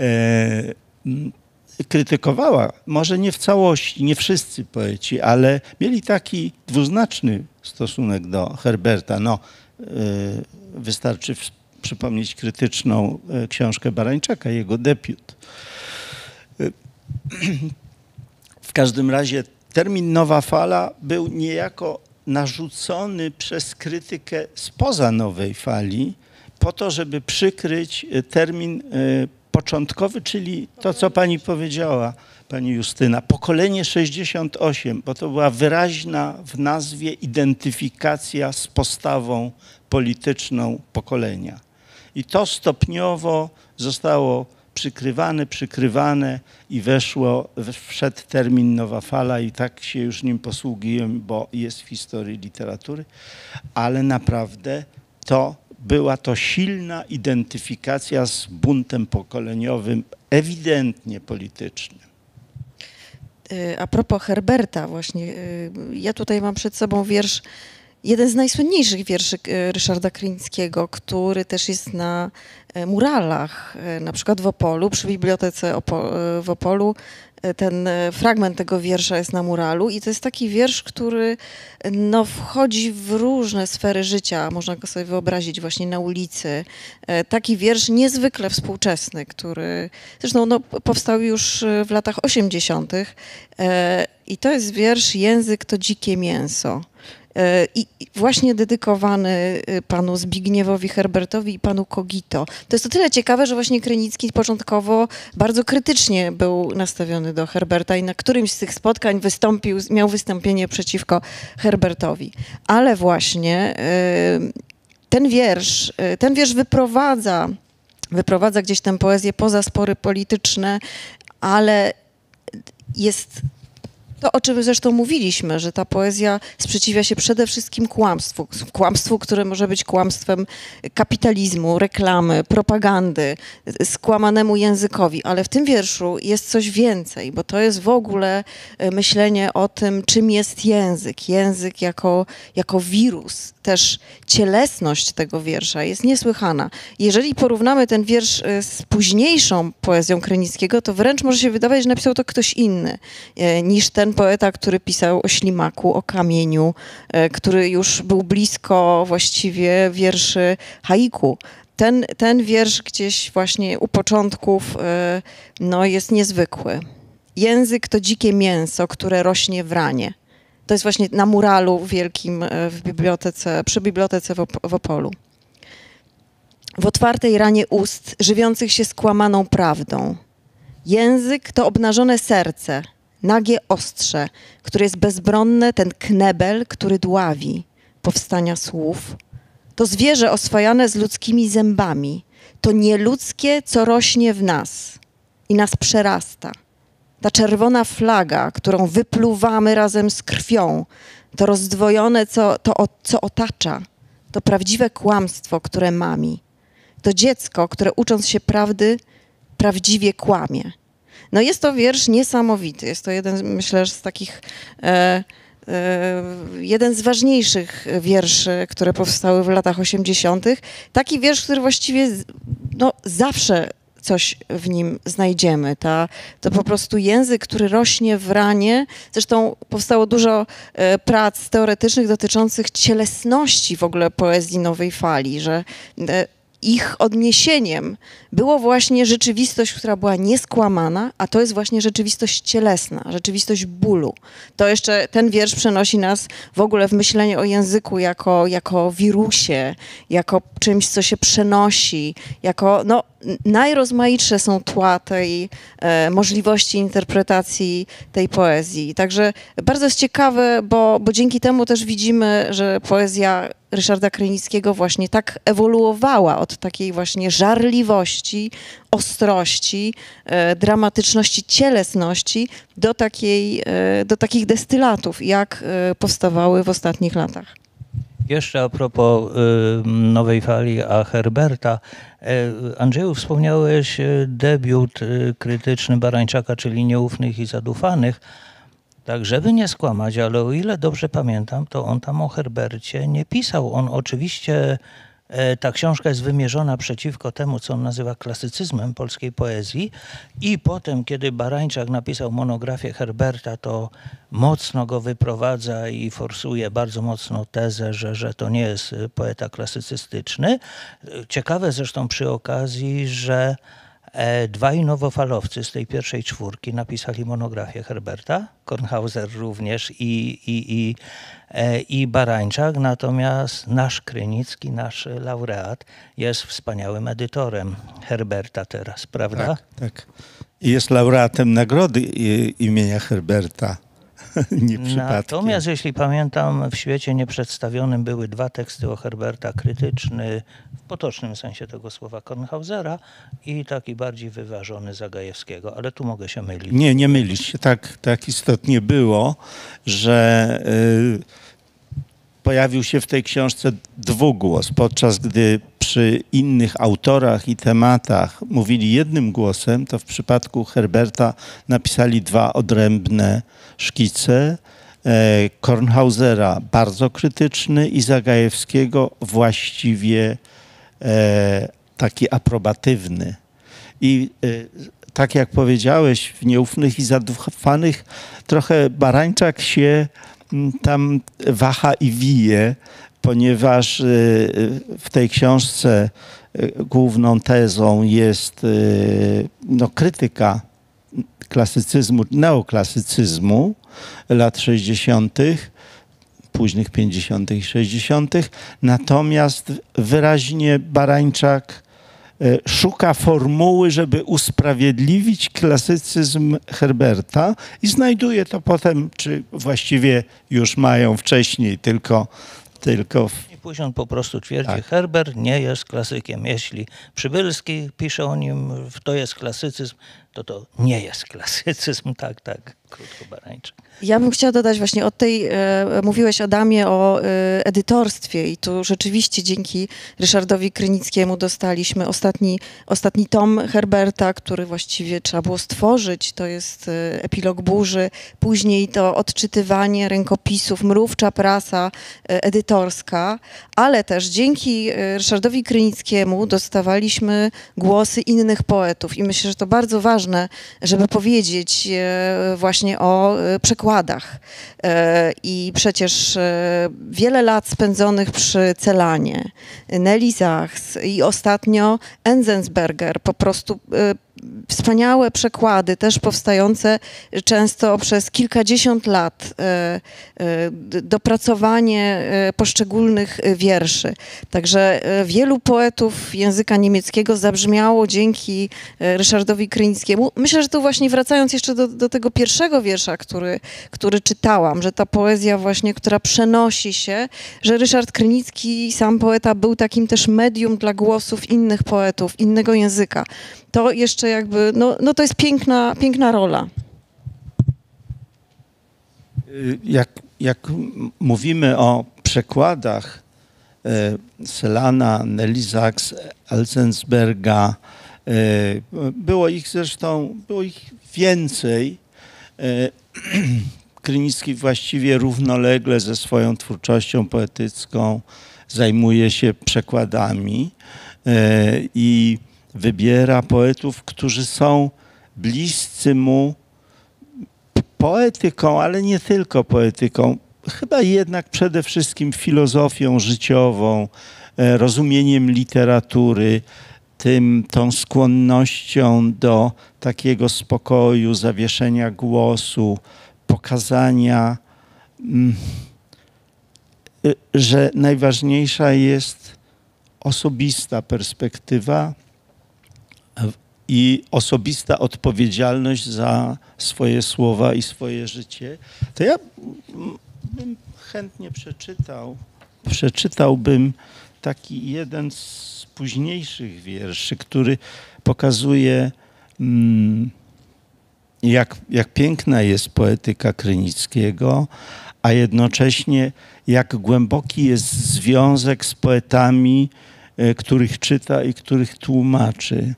krytykowała, może nie w całości, nie wszyscy poeci, ale mieli taki dwuznaczny stosunek do Herberta. No, wystarczy przypomnieć krytyczną książkę Barańczaka, jego debiut. W każdym razie termin nowa fala był niejako narzucony przez krytykę spoza nowej fali po to, żeby przykryć termin początkowy, czyli to, co pani powiedziała, pani Justyna. Pokolenie 68, bo to była wyraźna w nazwie identyfikacja z postawą polityczną pokolenia. I to stopniowo zostało przykrywane i wszedł termin nowa fala i tak się już nim posługuję, bo jest w historii literatury, ale naprawdę była to silna identyfikacja z buntem pokoleniowym, ewidentnie politycznym. A propos Herberta właśnie, ja tutaj mam przed sobą wiersz, jeden z najsłynniejszych wierszy Ryszarda Krynickiego, który też jest na muralach, na przykład w Opolu, przy Bibliotece w Opolu. Ten fragment tego wiersza jest na muralu i to jest taki wiersz, który no, wchodzi w różne sfery życia. Można go sobie wyobrazić właśnie na ulicy. Taki wiersz niezwykle współczesny, który zresztą no, powstał już w latach 80. I to jest wiersz Język to dzikie mięso. I właśnie dedykowany panu Zbigniewowi Herbertowi i panu Kogito. To jest o tyle ciekawe, że właśnie Krynicki początkowo bardzo krytycznie był nastawiony do Herberta i na którymś z tych spotkań miał wystąpienie przeciwko Herbertowi. Ale właśnie ten wiersz wyprowadza gdzieś tę poezję poza spory polityczne, ale jest to, o czym zresztą mówiliśmy, że ta poezja sprzeciwia się przede wszystkim kłamstwu, które może być kłamstwem kapitalizmu, reklamy, propagandy, skłamanemu językowi, ale w tym wierszu jest coś więcej, bo to jest w ogóle myślenie o tym, czym jest język. Język jako wirus. Też cielesność tego wiersza jest niesłychana. Jeżeli porównamy ten wiersz z późniejszą poezją Krynickiego, to wręcz może się wydawać, że napisał to ktoś inny niż ten poeta, który pisał o ślimaku, o kamieniu, który już był blisko właściwie wierszy haiku. Ten wiersz gdzieś właśnie u początków no, jest niezwykły. Język to dzikie mięso, które rośnie w ranie. To jest właśnie na muralu wielkim przy bibliotece w Opolu. W otwartej ranie ust, żywiących się skłamaną prawdą. Język to obnażone serce, nagie ostrze, które jest bezbronne, ten knebel, który dławi powstania słów. To zwierzę oswajane z ludzkimi zębami. To nieludzkie, co rośnie w nas i nas przerasta. Ta czerwona flaga, którą wypluwamy razem z krwią, to rozdwojone, co otacza, to prawdziwe kłamstwo, które mami. To dziecko, które ucząc się prawdy, prawdziwie kłamie. No jest to wiersz niesamowity. Jest to myślę, z takich, jeden z ważniejszych wierszy, które powstały w latach 80. Taki wiersz, który właściwie no, zawsze coś w nim znajdziemy. To po prostu język, który rośnie w ranie. Zresztą powstało dużo prac teoretycznych dotyczących cielesności w ogóle poezji nowej fali, że ich odniesieniem było właśnie rzeczywistość, która była nieskłamana, a to jest właśnie rzeczywistość cielesna, rzeczywistość bólu. To jeszcze ten wiersz przenosi nas w ogóle w myślenie o języku jako wirusie, jako czymś, co się przenosi, jako no, najrozmaitsze są tła tej możliwości interpretacji tej poezji. Także bardzo jest ciekawe, bo dzięki temu też widzimy, że poezja Ryszarda Krynickiego właśnie tak ewoluowała od takiej właśnie żarliwości, ostrości, dramatyczności, cielesności do takich destylatów, jak powstawały w ostatnich latach. Jeszcze a propos nowej fali, a Herberta. Andrzeju, wspomniałeś debiut krytyczny Barańczaka, czyli Nieufnych i Zadufanych. Tak, żeby nie skłamać, ale o ile dobrze pamiętam, to on tam o Herbercie nie pisał. On oczywiście, ta książka jest wymierzona przeciwko temu, co on nazywa klasycyzmem polskiej poezji. I potem, kiedy Barańczak napisał monografię Herberta, to mocno go wyprowadza i forsuje bardzo mocno tezę, że to nie jest poeta klasycystyczny. Ciekawe zresztą przy okazji, że dwaj nowofalowcy z tej pierwszej czwórki napisali monografię Herberta, Kornhauser również i Barańczak, natomiast nasz Krynicki, nasz laureat jest wspaniałym edytorem Herberta teraz, prawda? Tak. Jest laureatem nagrody imienia Herberta. Nie przypadkiem. Natomiast jeśli pamiętam, w świecie nieprzedstawionym były 2 teksty o Herberta, krytyczny w potocznym sensie tego słowa Kornhausera i taki bardziej wyważony Zagajewskiego, ale tu mogę się mylić. Nie mylisz się. Tak istotnie było, że pojawił się w tej książce dwugłos, podczas gdy przy innych autorach i tematach mówili jednym głosem, to w przypadku Herberta napisali 2 odrębne szkice. Kornhausera bardzo krytyczny i Zagajewskiego właściwie taki aprobatywny. I tak jak powiedziałeś, w Nieufnych i Zadufanych trochę Barańczak się tam waha i wije, ponieważ w tej książce główną tezą jest krytyka klasycyzmu, neoklasycyzmu lat 60., późnych 50. i 60., natomiast wyraźnie Barańczak szuka formuły, żeby usprawiedliwić klasycyzm Herberta i znajduje to potem, czy właściwie już mają wcześniej, tylko I później on po prostu twierdzi, Tak. Herbert nie jest klasykiem. Jeśli Przybylski pisze o nim, to jest klasycyzm, to nie jest klasycyzm. Tak, krótko Barańczak. Ja bym chciała dodać właśnie od tej, mówiłeś Adamie o edytorstwie i tu rzeczywiście dzięki Ryszardowi Krynickiemu dostaliśmy ostatni tom Herberta, który właściwie trzeba było stworzyć. To jest Epilog burzy. Później to odczytywanie rękopisów, mrówcza prasa edytorska, ale też dzięki Ryszardowi Krynickiemu dostawaliśmy głosy innych poetów i myślę, że to bardzo ważne, żeby powiedzieć właśnie o przekładach. I przecież wiele lat spędzonych przy Celanie, Nelly Sachs i ostatnio Enzensberger, po prostu wspaniałe przekłady, też powstające często przez kilkadziesiąt lat, dopracowanie poszczególnych wierszy. Także wielu poetów języka niemieckiego zabrzmiało dzięki Ryszardowi Krynickiemu. Myślę, że tu właśnie wracając jeszcze do tego pierwszego wiersza, który czytałam, że ta poezja właśnie, która przenosi się, że Ryszard Krynicki, sam poeta, był takim też medium dla głosów innych poetów, innego języka. To jeszcze jakby, to jest piękna rola. Jak mówimy o przekładach Celana, Nelly Sachs, Enzensberga, było ich więcej. Krynicki właściwie równolegle ze swoją twórczością poetycką zajmuje się przekładami i wybiera poetów, którzy są bliscy mu poetyką, ale nie tylko poetyką. Chyba jednak przede wszystkim filozofią życiową, rozumieniem literatury, tą skłonnością do takiego spokoju, zawieszenia głosu, pokazania, że najważniejsza jest osobista perspektywa i osobista odpowiedzialność za swoje słowa i swoje życie. To ja bym chętnie przeczytałbym taki jeden z późniejszych wierszy, który pokazuje, jak piękna jest poetyka Krynickiego, a jednocześnie jak głęboki jest związek z poetami, których czyta i których tłumaczy.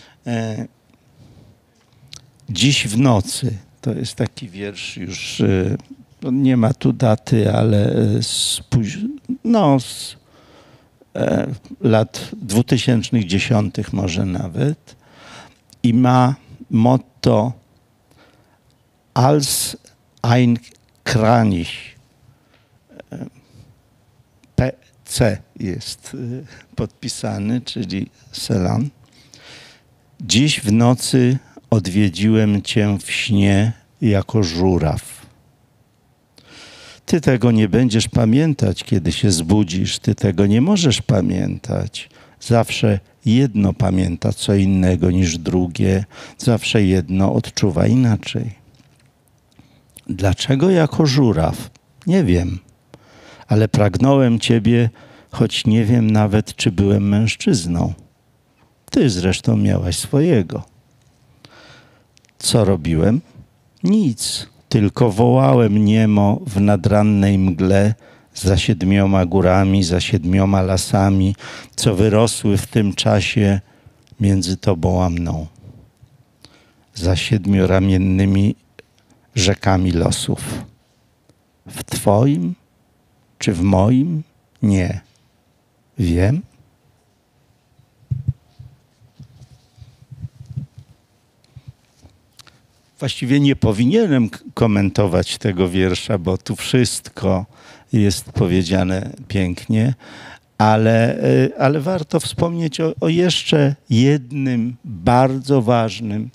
Dziś w nocy, to jest taki wiersz już, nie ma tu daty, ale z lat 2010 może nawet, i ma motto Als ein Kranich. PC jest podpisany, czyli Celan. Dziś w nocy odwiedziłem cię w śnie jako żuraw. Ty tego nie będziesz pamiętać, kiedy się zbudzisz. Ty tego nie możesz pamiętać. Zawsze jedno pamięta co innego niż drugie, zawsze jedno odczuwa inaczej. Dlaczego jako żuraw? Nie wiem, ale pragnąłem ciebie, choć nie wiem nawet, czy byłem mężczyzną. Ty zresztą miałaś swojego. Co robiłem? Nic, tylko wołałem niemo w nadrannej mgle za 7 górami, za 7 lasami, co wyrosły w tym czasie między tobą a mną. Za 7 rzekami losów. W twoim czy w moim? Nie. Wiem. Właściwie nie powinienem komentować tego wiersza, bo tu wszystko jest powiedziane pięknie, ale warto wspomnieć o jeszcze jednym bardzo ważnym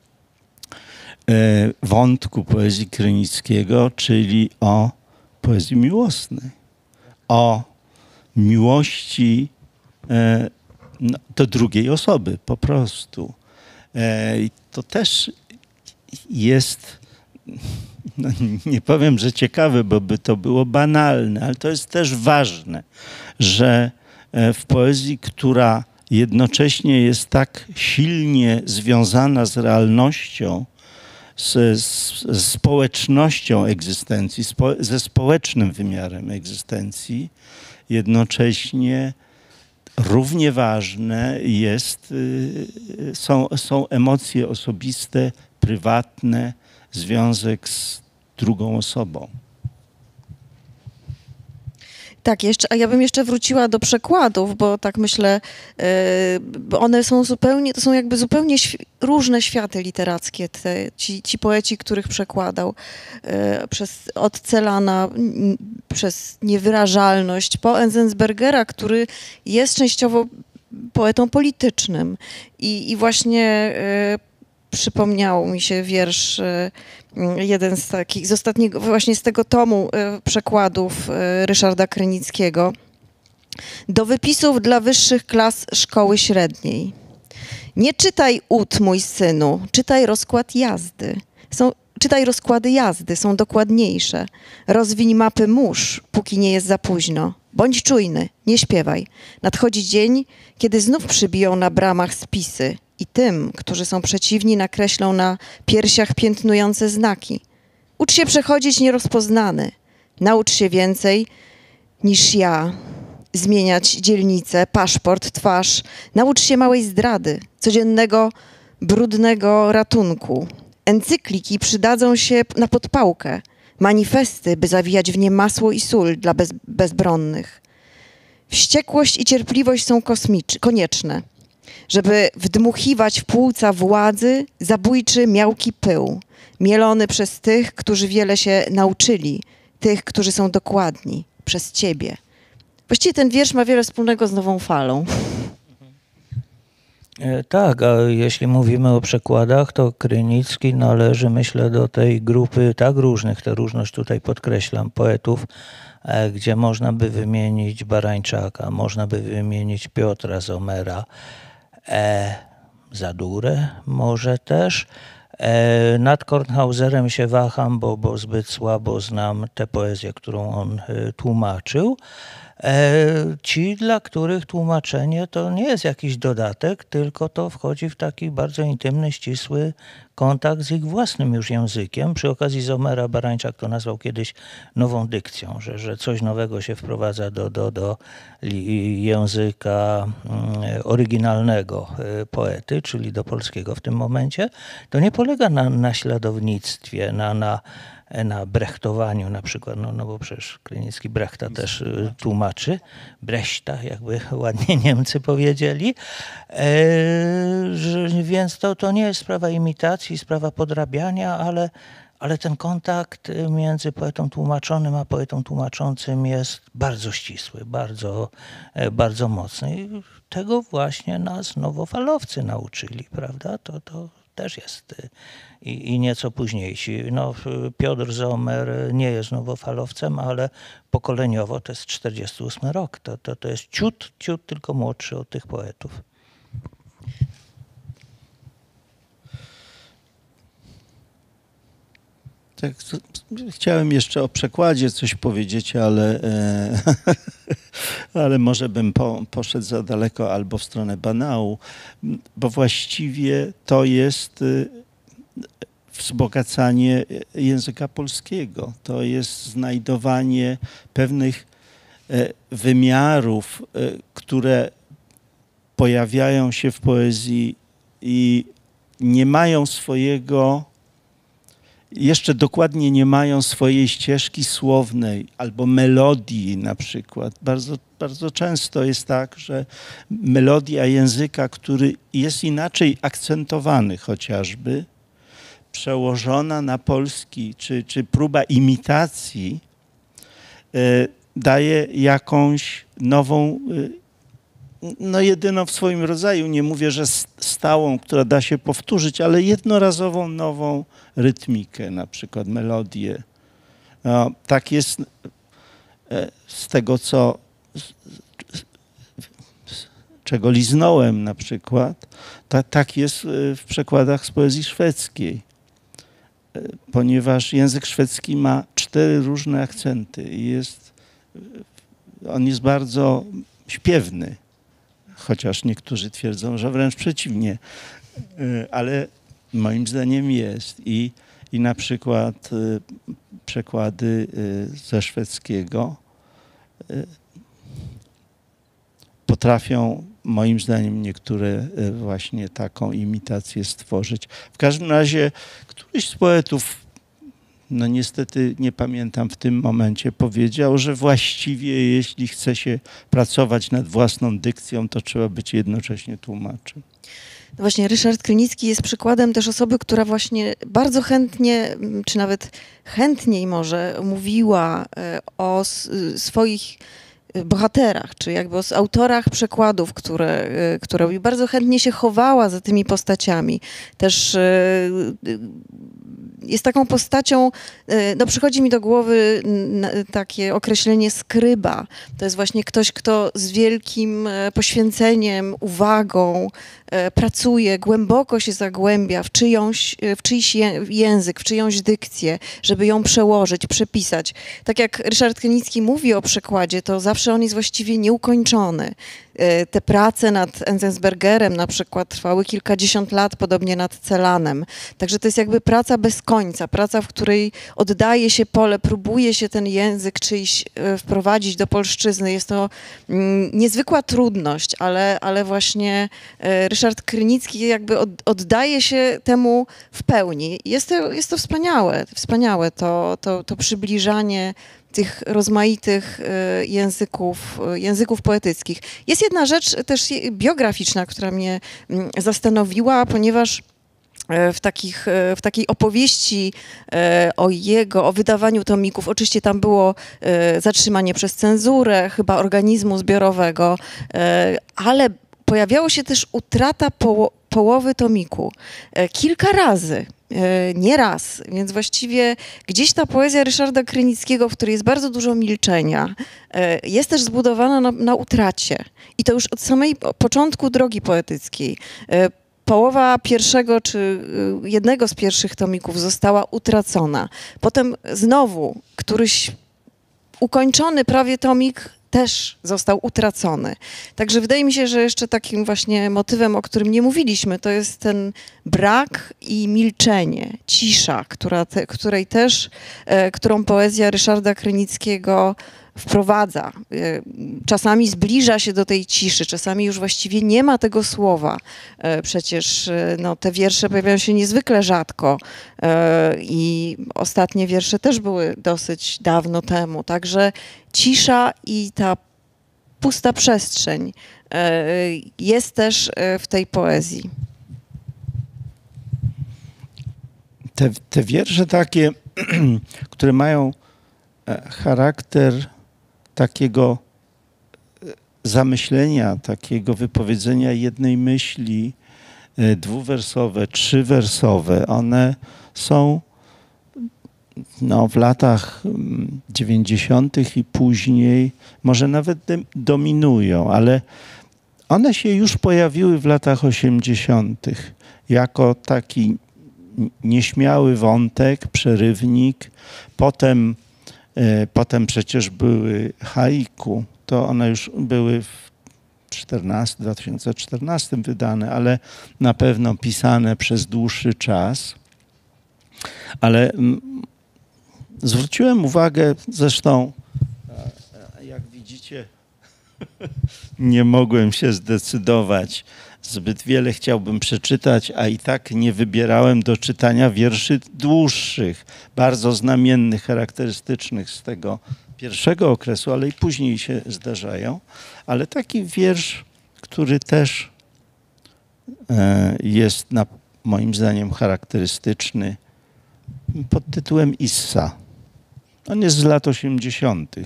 wątku poezji Krynickiego, czyli o poezji miłosnej, o miłości do drugiej osoby po prostu. I to też jest, no nie powiem, że ciekawe, bo by to było banalne, ale to jest też ważne, że w poezji, która jednocześnie jest tak silnie związana z realnością, z społecznością egzystencji, ze społecznym wymiarem egzystencji, jednocześnie równie ważne są emocje osobiste, prywatne, związek z drugą osobą. Tak, a ja bym jeszcze wróciła do przekładów, bo tak myślę, one są zupełnie, to są jakby zupełnie różne światy literackie, ci poeci, których przekładał, od Celana, przez Niewyrażalność, po Enzensbergera, który jest częściowo poetą politycznym. I właśnie przypomniał mi się wiersz, jeden z takich, z ostatniego, właśnie z tego tomu przekładów Ryszarda Krynickiego. Do wypisów dla wyższych klas szkoły średniej. Nie czytaj ud, mój synu, czytaj rozkład jazdy. Czytaj rozkłady jazdy, są dokładniejsze. Rozwiń mapy mórz, póki nie jest za późno. Bądź czujny, nie śpiewaj. Nadchodzi dzień, kiedy znów przybiją na bramach spisy i tym, którzy są przeciwni, nakreślą na piersiach piętnujące znaki. Ucz się przechodzić nierozpoznany. Naucz się więcej niż ja. Zmieniać dzielnicę, paszport, twarz. Naucz się małej zdrady, codziennego, brudnego ratunku. Encykliki przydadzą się na podpałkę. Manifesty, by zawijać w nie masło i sól dla bezbronnych. Wściekłość i cierpliwość są konieczne, żeby wdmuchiwać w płuca władzy zabójczy miałki pył, mielony przez tych, którzy wiele się nauczyli, tych, którzy są dokładni, przez ciebie. Właściwie ten wiersz ma wiele wspólnego z Nową Falą. Tak, a jeśli mówimy o przekładach, to Krynicki należy, myślę, do tej grupy tak różnych, tę różność tutaj podkreślam, poetów, gdzie można by wymienić Barańczaka, można by wymienić Piotra Zomera, Zadurę może też. Nad Kornhauserem się waham, bo zbyt słabo znam tę poezję, którą on tłumaczył. Ci, dla których tłumaczenie to nie jest jakiś dodatek, tylko to wchodzi w taki bardzo intymny, ścisły kontakt z ich własnym już językiem. Przy okazji Zomera Barańczak to nazwał kiedyś nową dykcją, że coś nowego się wprowadza do języka oryginalnego poety, czyli do polskiego w tym momencie. To nie polega na naśladownictwie, na brechtowaniu na przykład, no bo przecież Krynicki Brechta też tłumaczy, Brechta, jakby ładnie Niemcy powiedzieli, więc to nie jest sprawa imitacji, sprawa podrabiania, ale ten kontakt między poetą tłumaczonym a poetą tłumaczącym jest bardzo ścisły, bardzo mocny. I tego właśnie nas nowofalowcy nauczyli, prawda? też jest i nieco późniejsi. No, Piotr Zomer nie jest nowofalowcem, ale pokoleniowo to jest 48 rok. To jest ciut tylko młodszy od tych poetów. Tak, chciałem jeszcze o przekładzie coś powiedzieć, ale może bym poszedł za daleko albo w stronę banału, bo właściwie to jest wzbogacanie języka polskiego. To jest znajdowanie pewnych wymiarów, które pojawiają się w poezji i nie mają swojego, jeszcze dokładnie nie mają swojej ścieżki słownej albo melodii na przykład. Bardzo, bardzo często jest tak, że melodia języka, który jest inaczej akcentowany chociażby, przełożona na polski, czy próba imitacji daje jakąś nową, no jedyną w swoim rodzaju, nie mówię, że stałą, która da się powtórzyć, ale jednorazową nową rytmikę, na przykład melodię. No, tak jest z tego, czego liznąłem na przykład, tak jest w przekładach z poezji szwedzkiej, ponieważ język szwedzki ma 4 różne akcenty i on jest bardzo śpiewny. Chociaż niektórzy twierdzą, że wręcz przeciwnie, ale moim zdaniem jest. I na przykład przekłady ze szwedzkiego potrafią, moim zdaniem, niektóre właśnie taką imitację stworzyć. W każdym razie któryś z poetów, no niestety nie pamiętam w tym momencie, powiedział, że właściwie jeśli chce się pracować nad własną dykcją, to trzeba być jednocześnie tłumaczem. No właśnie, Ryszard Krynicki jest przykładem też osoby, która właśnie bardzo chętnie, czy nawet chętniej może mówiła o swoich bohaterach, czy jakby o autorach przekładów, które robi. Bardzo chętnie się chowała za tymi postaciami. Też jest taką postacią, no przychodzi mi do głowy takie określenie skryba. To jest właśnie ktoś, kto z wielkim poświęceniem, uwagą pracuje, głęboko się zagłębia w czyjś język, w czyjąś dykcję, żeby ją przełożyć, przepisać. Tak jak Ryszard Krynicki mówi o przekładzie, to zawsze on jest właściwie nieukończony. Te prace nad Enzensbergerem na przykład trwały kilkadziesiąt lat, podobnie nad Celanem. Także to jest jakby praca bez końca, praca, w której oddaje się pole, próbuje się ten język czyjś wprowadzić do polszczyzny. Jest to niezwykła trudność, ale właśnie Ryszard Krynicki jakby oddaje się temu w pełni. Jest to wspaniałe to przybliżanie tych rozmaitych języków poetyckich. Jest jedna rzecz też biograficzna, która mnie zastanowiła, ponieważ w takiej opowieści o wydawaniu tomików, oczywiście tam było zatrzymanie przez cenzurę, chyba organizmu zbiorowego, ale pojawiało się też utrata połowy tomiku. Kilka razy. Nie raz, więc właściwie gdzieś ta poezja Ryszarda Krynickiego, w której jest bardzo dużo milczenia, jest też zbudowana na utracie. I to już od samej początku drogi poetyckiej. Połowa pierwszego czy jednego z pierwszych tomików została utracona. Potem znowu któryś ukończony prawie tomik też został utracony. Także wydaje mi się, że jeszcze takim właśnie motywem, o którym nie mówiliśmy, to jest ten brak i milczenie, cisza, którą poezja Ryszarda Krynickiego wprowadza. Czasami zbliża się do tej ciszy, czasami już właściwie nie ma tego słowa. Przecież no, te wiersze pojawiają się niezwykle rzadko i ostatnie wiersze też były dosyć dawno temu. Także cisza i ta pusta przestrzeń jest też w tej poezji. Te wiersze takie, które mają charakter takiego zamyślenia, takiego wypowiedzenia jednej myśli, dwuwersowe, trzywersowe, one są w latach 90. i później, może nawet dominują, ale one się już pojawiły w latach 80. jako taki nieśmiały wątek, przerywnik. Potem przecież były haiku, to one już były w 2014 wydane, ale na pewno pisane przez dłuższy czas. Ale zwróciłem uwagę, zresztą jak widzicie, nie mogłem się zdecydować. Zbyt wiele chciałbym przeczytać, a i tak nie wybierałem do czytania wierszy dłuższych, bardzo znamiennych, charakterystycznych z tego pierwszego okresu, ale i później się zdarzają. Ale taki wiersz, który też jest moim zdaniem charakterystyczny, pod tytułem Issa. On jest z lat 80.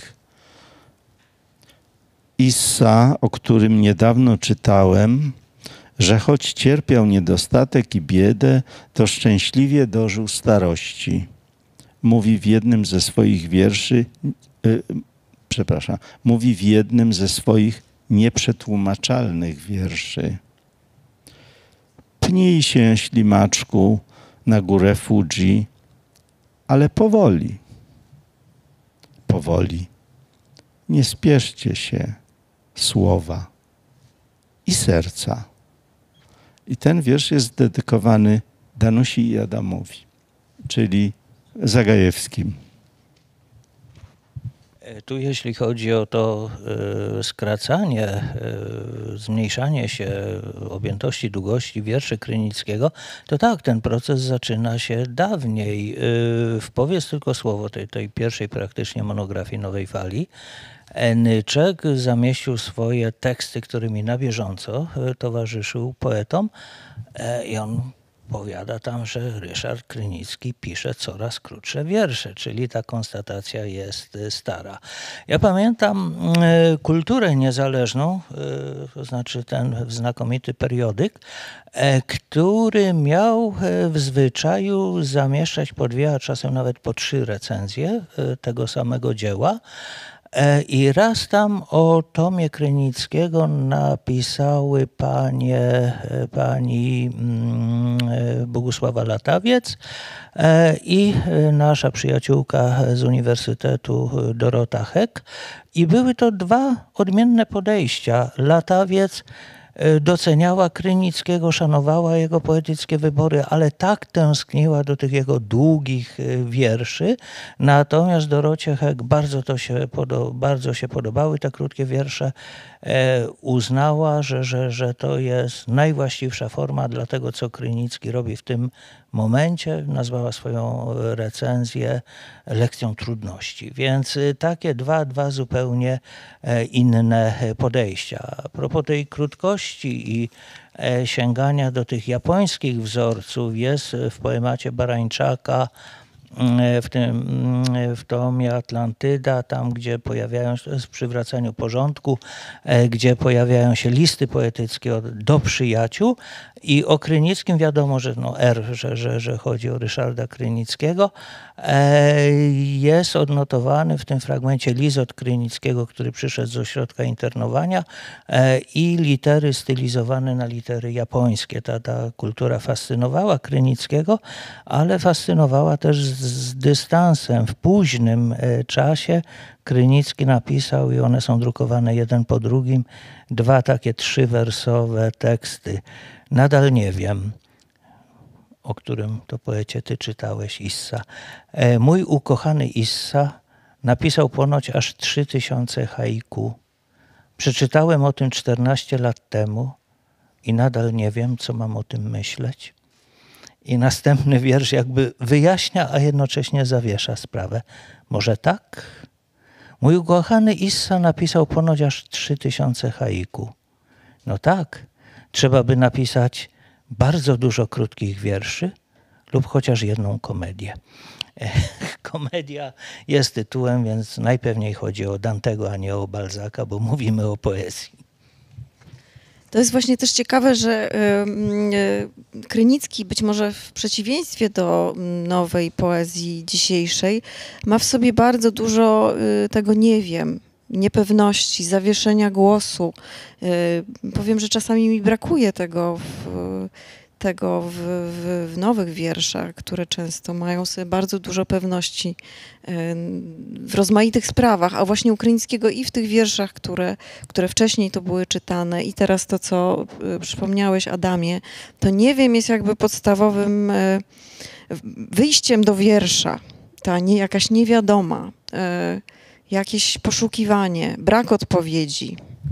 Issa, o którym niedawno czytałem, że choć cierpiał niedostatek i biedę, to szczęśliwie dożył starości. Mówi w jednym ze swoich wierszy, mówi w jednym ze swoich nieprzetłumaczalnych wierszy. Pnij się, ślimaczku, na górę Fuji, ale powoli. Powoli. Nie spieszcie się słowa i serca. I ten wiersz jest dedykowany Danusi i Adamowi, czyli Zagajewskim. Tu jeśli chodzi o to skracanie, zmniejszanie się objętości długości wierszy Krynickiego, to tak, ten proces zaczyna się dawniej. Powiedz tylko słowo tej pierwszej praktycznie monografii Nowej Fali. Nyczek zamieścił swoje teksty, którymi na bieżąco towarzyszył poetom i on powiada tam, że Ryszard Krynicki pisze coraz krótsze wiersze, czyli ta konstatacja jest stara. Ja pamiętam Kulturę Niezależną, to znaczy ten znakomity periodyk, który miał w zwyczaju zamieszczać po 2, a czasem nawet po 3 recenzje tego samego dzieła. I raz tam o tomie Krynickiego napisały pani Bogusława Latawiec i nasza przyjaciółka z Uniwersytetu Dorota Heck. I były to 2 odmienne podejścia. Latawiec doceniała Krynickiego, szanowała jego poetyckie wybory, ale tak tęskniła do tych jego długich wierszy. Natomiast Dorocie Heck bardzo się podobały te krótkie wiersze. Uznała, że to jest najwłaściwsza forma dla tego, co Krynicki robi w tym momencie. Nazwała swoją recenzję lekcją trudności. Więc takie dwa zupełnie inne podejścia. A propos tej krótkości i sięgania do tych japońskich wzorców, jest w poemacie Barańczaka, w tomie Atlantyda, tam gdzie pojawiają się, w Przywracaniu porządku, gdzie pojawiają się listy poetyckie do przyjaciół i o Krynickim wiadomo, że że chodzi o Ryszarda Krynickiego. Jest odnotowany w tym fragmencie list od Krynickiego, który przyszedł z ośrodka internowania i litery stylizowane na litery japońskie. Ta kultura fascynowała Krynickiego, ale fascynowała też z dystansem. W późnym czasie Krynicki napisał, i one są drukowane jeden po drugim, 2 takie 3-wersowe teksty. Nadal nie wiem, o którym to poecie ty czytałeś, Issa. Mój ukochany Issa napisał ponoć aż 3000 haiku. Przeczytałem o tym 14 lat temu i nadal nie wiem, co mam o tym myśleć. I następny wiersz jakby wyjaśnia, a jednocześnie zawiesza sprawę. Może tak? Mój ukochany Issa napisał ponoć aż 3000 haiku. No tak, trzeba by napisać bardzo dużo krótkich wierszy lub chociaż jedną komedię. Komedia jest tytułem, więc najpewniej chodzi o Dantego, a nie o Balzaca, bo mówimy o poezji. To jest właśnie też ciekawe, że Krynicki, być może w przeciwieństwie do nowej poezji dzisiejszej, ma w sobie bardzo dużo tego nie wiem, niepewności, zawieszenia głosu. Powiem, że czasami mi brakuje tego w nowych wierszach, które często mają sobie bardzo dużo pewności w rozmaitych sprawach, a właśnie u Krynickiego i w tych wierszach, które wcześniej to były czytane i teraz to, co przypomniałeś, Adamie, to nie wiem, jest jakby podstawowym wyjściem do wiersza, jakaś niewiadoma, jakieś poszukiwanie, brak odpowiedzi.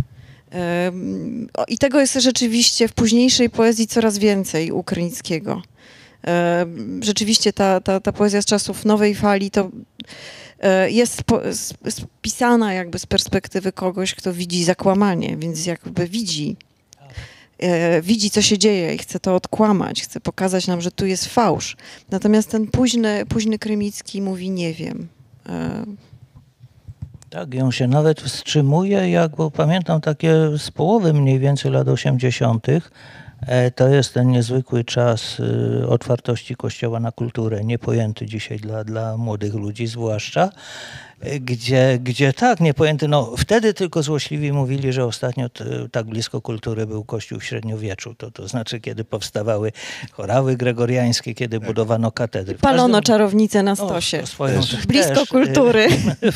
I tego jest rzeczywiście w późniejszej poezji coraz więcej u Krynickiego. Rzeczywiście ta poezja z czasów nowej fali to jest spisana jakby z perspektywy kogoś, kto widzi zakłamanie, więc jakby widzi, co się dzieje i chce to odkłamać, chce pokazać nam, że tu jest fałsz. Natomiast ten późny Krynicki mówi nie wiem. Tak, ją się nawet wstrzymuje, bo pamiętam takie z połowy mniej więcej lat 80. To jest ten niezwykły czas otwartości Kościoła na kulturę, niepojęty dzisiaj dla młodych ludzi zwłaszcza, gdzie tak, niepojęty, no wtedy tylko złośliwi mówili, że ostatnio tak blisko kultury był Kościół w średniowieczu, to znaczy kiedy powstawały chorały gregoriańskie, kiedy budowano katedry. Palono czarownicę na stosie. Blisko też, kultury.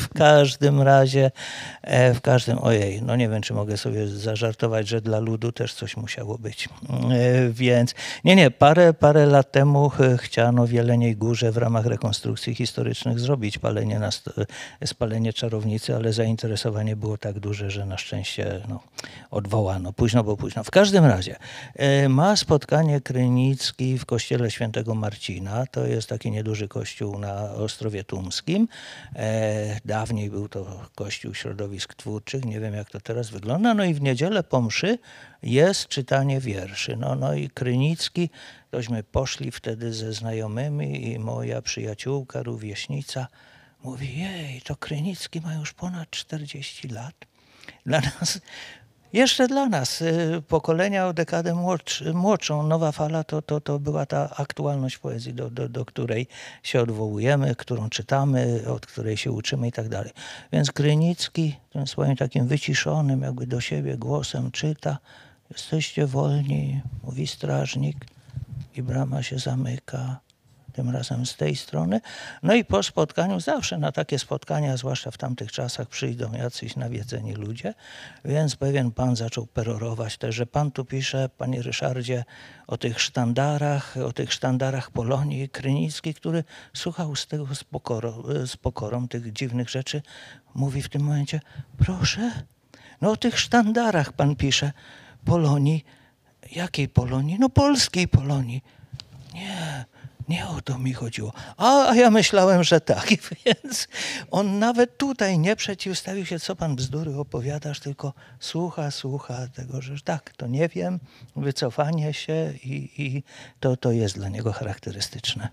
W każdym, ojej, no nie wiem, czy mogę sobie zażartować, że dla ludu też coś musiało być. Więc, parę lat temu chciano w Jeleniej Górze w ramach rekonstrukcji historycznych zrobić spalenie czarownicy, ale zainteresowanie było tak duże, że na szczęście odwołano. Późno, bo późno. W każdym razie ma spotkanie Krynicki w kościele świętego Marcina. To jest taki nieduży kościół na Ostrowie Tumskim. Dawniej był to kościół środowisk twórczych. Nie wiem, jak to teraz wygląda. No i w niedzielę po mszy jest czytanie wierszy. No i Krynicki, tośmy poszli wtedy ze znajomymi i moja przyjaciółka, rówieśnica, mówi, jej, to Krynicki ma już ponad 40 lat. Jeszcze dla nas, pokolenia o dekadę młodszą, nowa fala to była ta aktualność poezji, do której się odwołujemy, którą czytamy, od której się uczymy i tak dalej. Więc Krynicki tym swoim takim wyciszonym jakby do siebie głosem czyta, jesteście wolni, mówi strażnik i brama się zamyka. Tym razem z tej strony. No i po spotkaniu, zawsze na takie spotkania, zwłaszcza w tamtych czasach, przyjdą jacyś nawiedzeni ludzie, więc pewien pan zaczął perorować też, że pan tu pisze, panie Ryszardzie, o tych sztandarach Polonii. Krynicki, który słuchał z tego z pokorą tych dziwnych rzeczy, mówi w tym momencie, proszę, no o tych sztandarach pan pisze, Polonii. Jakiej Polonii? No polskiej Polonii. Nie o to mi chodziło. A ja myślałem, że tak. Więc on nawet tutaj nie przeciwstawił się, co pan bzdury opowiadasz, tylko słucha tego, że tak, to nie wiem, wycofanie się i to jest dla niego charakterystyczne.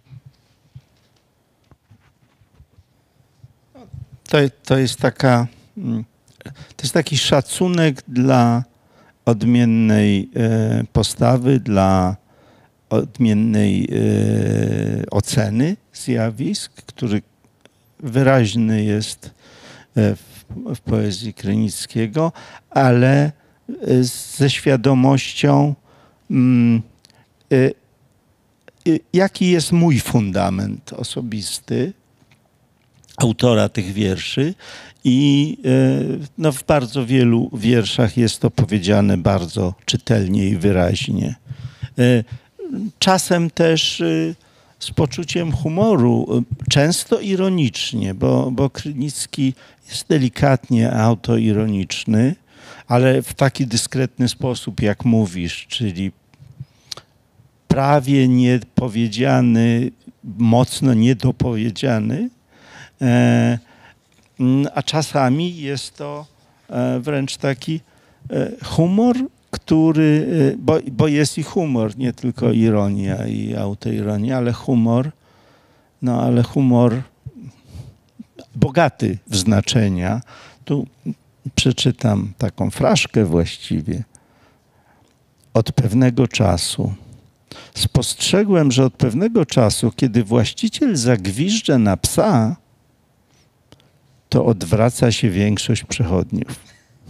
To jest taki szacunek dla odmiennej postawy, dla odmiennej oceny zjawisk, który wyraźny jest w poezji Krynickiego, ale ze świadomością, jaki jest mój fundament osobisty autora tych wierszy i w bardzo wielu wierszach jest to powiedziane bardzo czytelnie i wyraźnie. Czasem też z poczuciem humoru, często ironicznie, bo Krynicki jest delikatnie autoironiczny, ale w taki dyskretny sposób, jak mówisz, czyli prawie niepowiedziany, mocno niedopowiedziany, a czasami jest to wręcz taki humor, który, bo jest i humor, nie tylko ironia i autoironia, ale humor, ale humor bogaty w znaczenia. Tu przeczytam taką fraszkę właściwie. od pewnego czasu. Spostrzegłem, że od pewnego czasu, kiedy właściciel zagwiżdża na psa, to odwraca się większość przechodniów.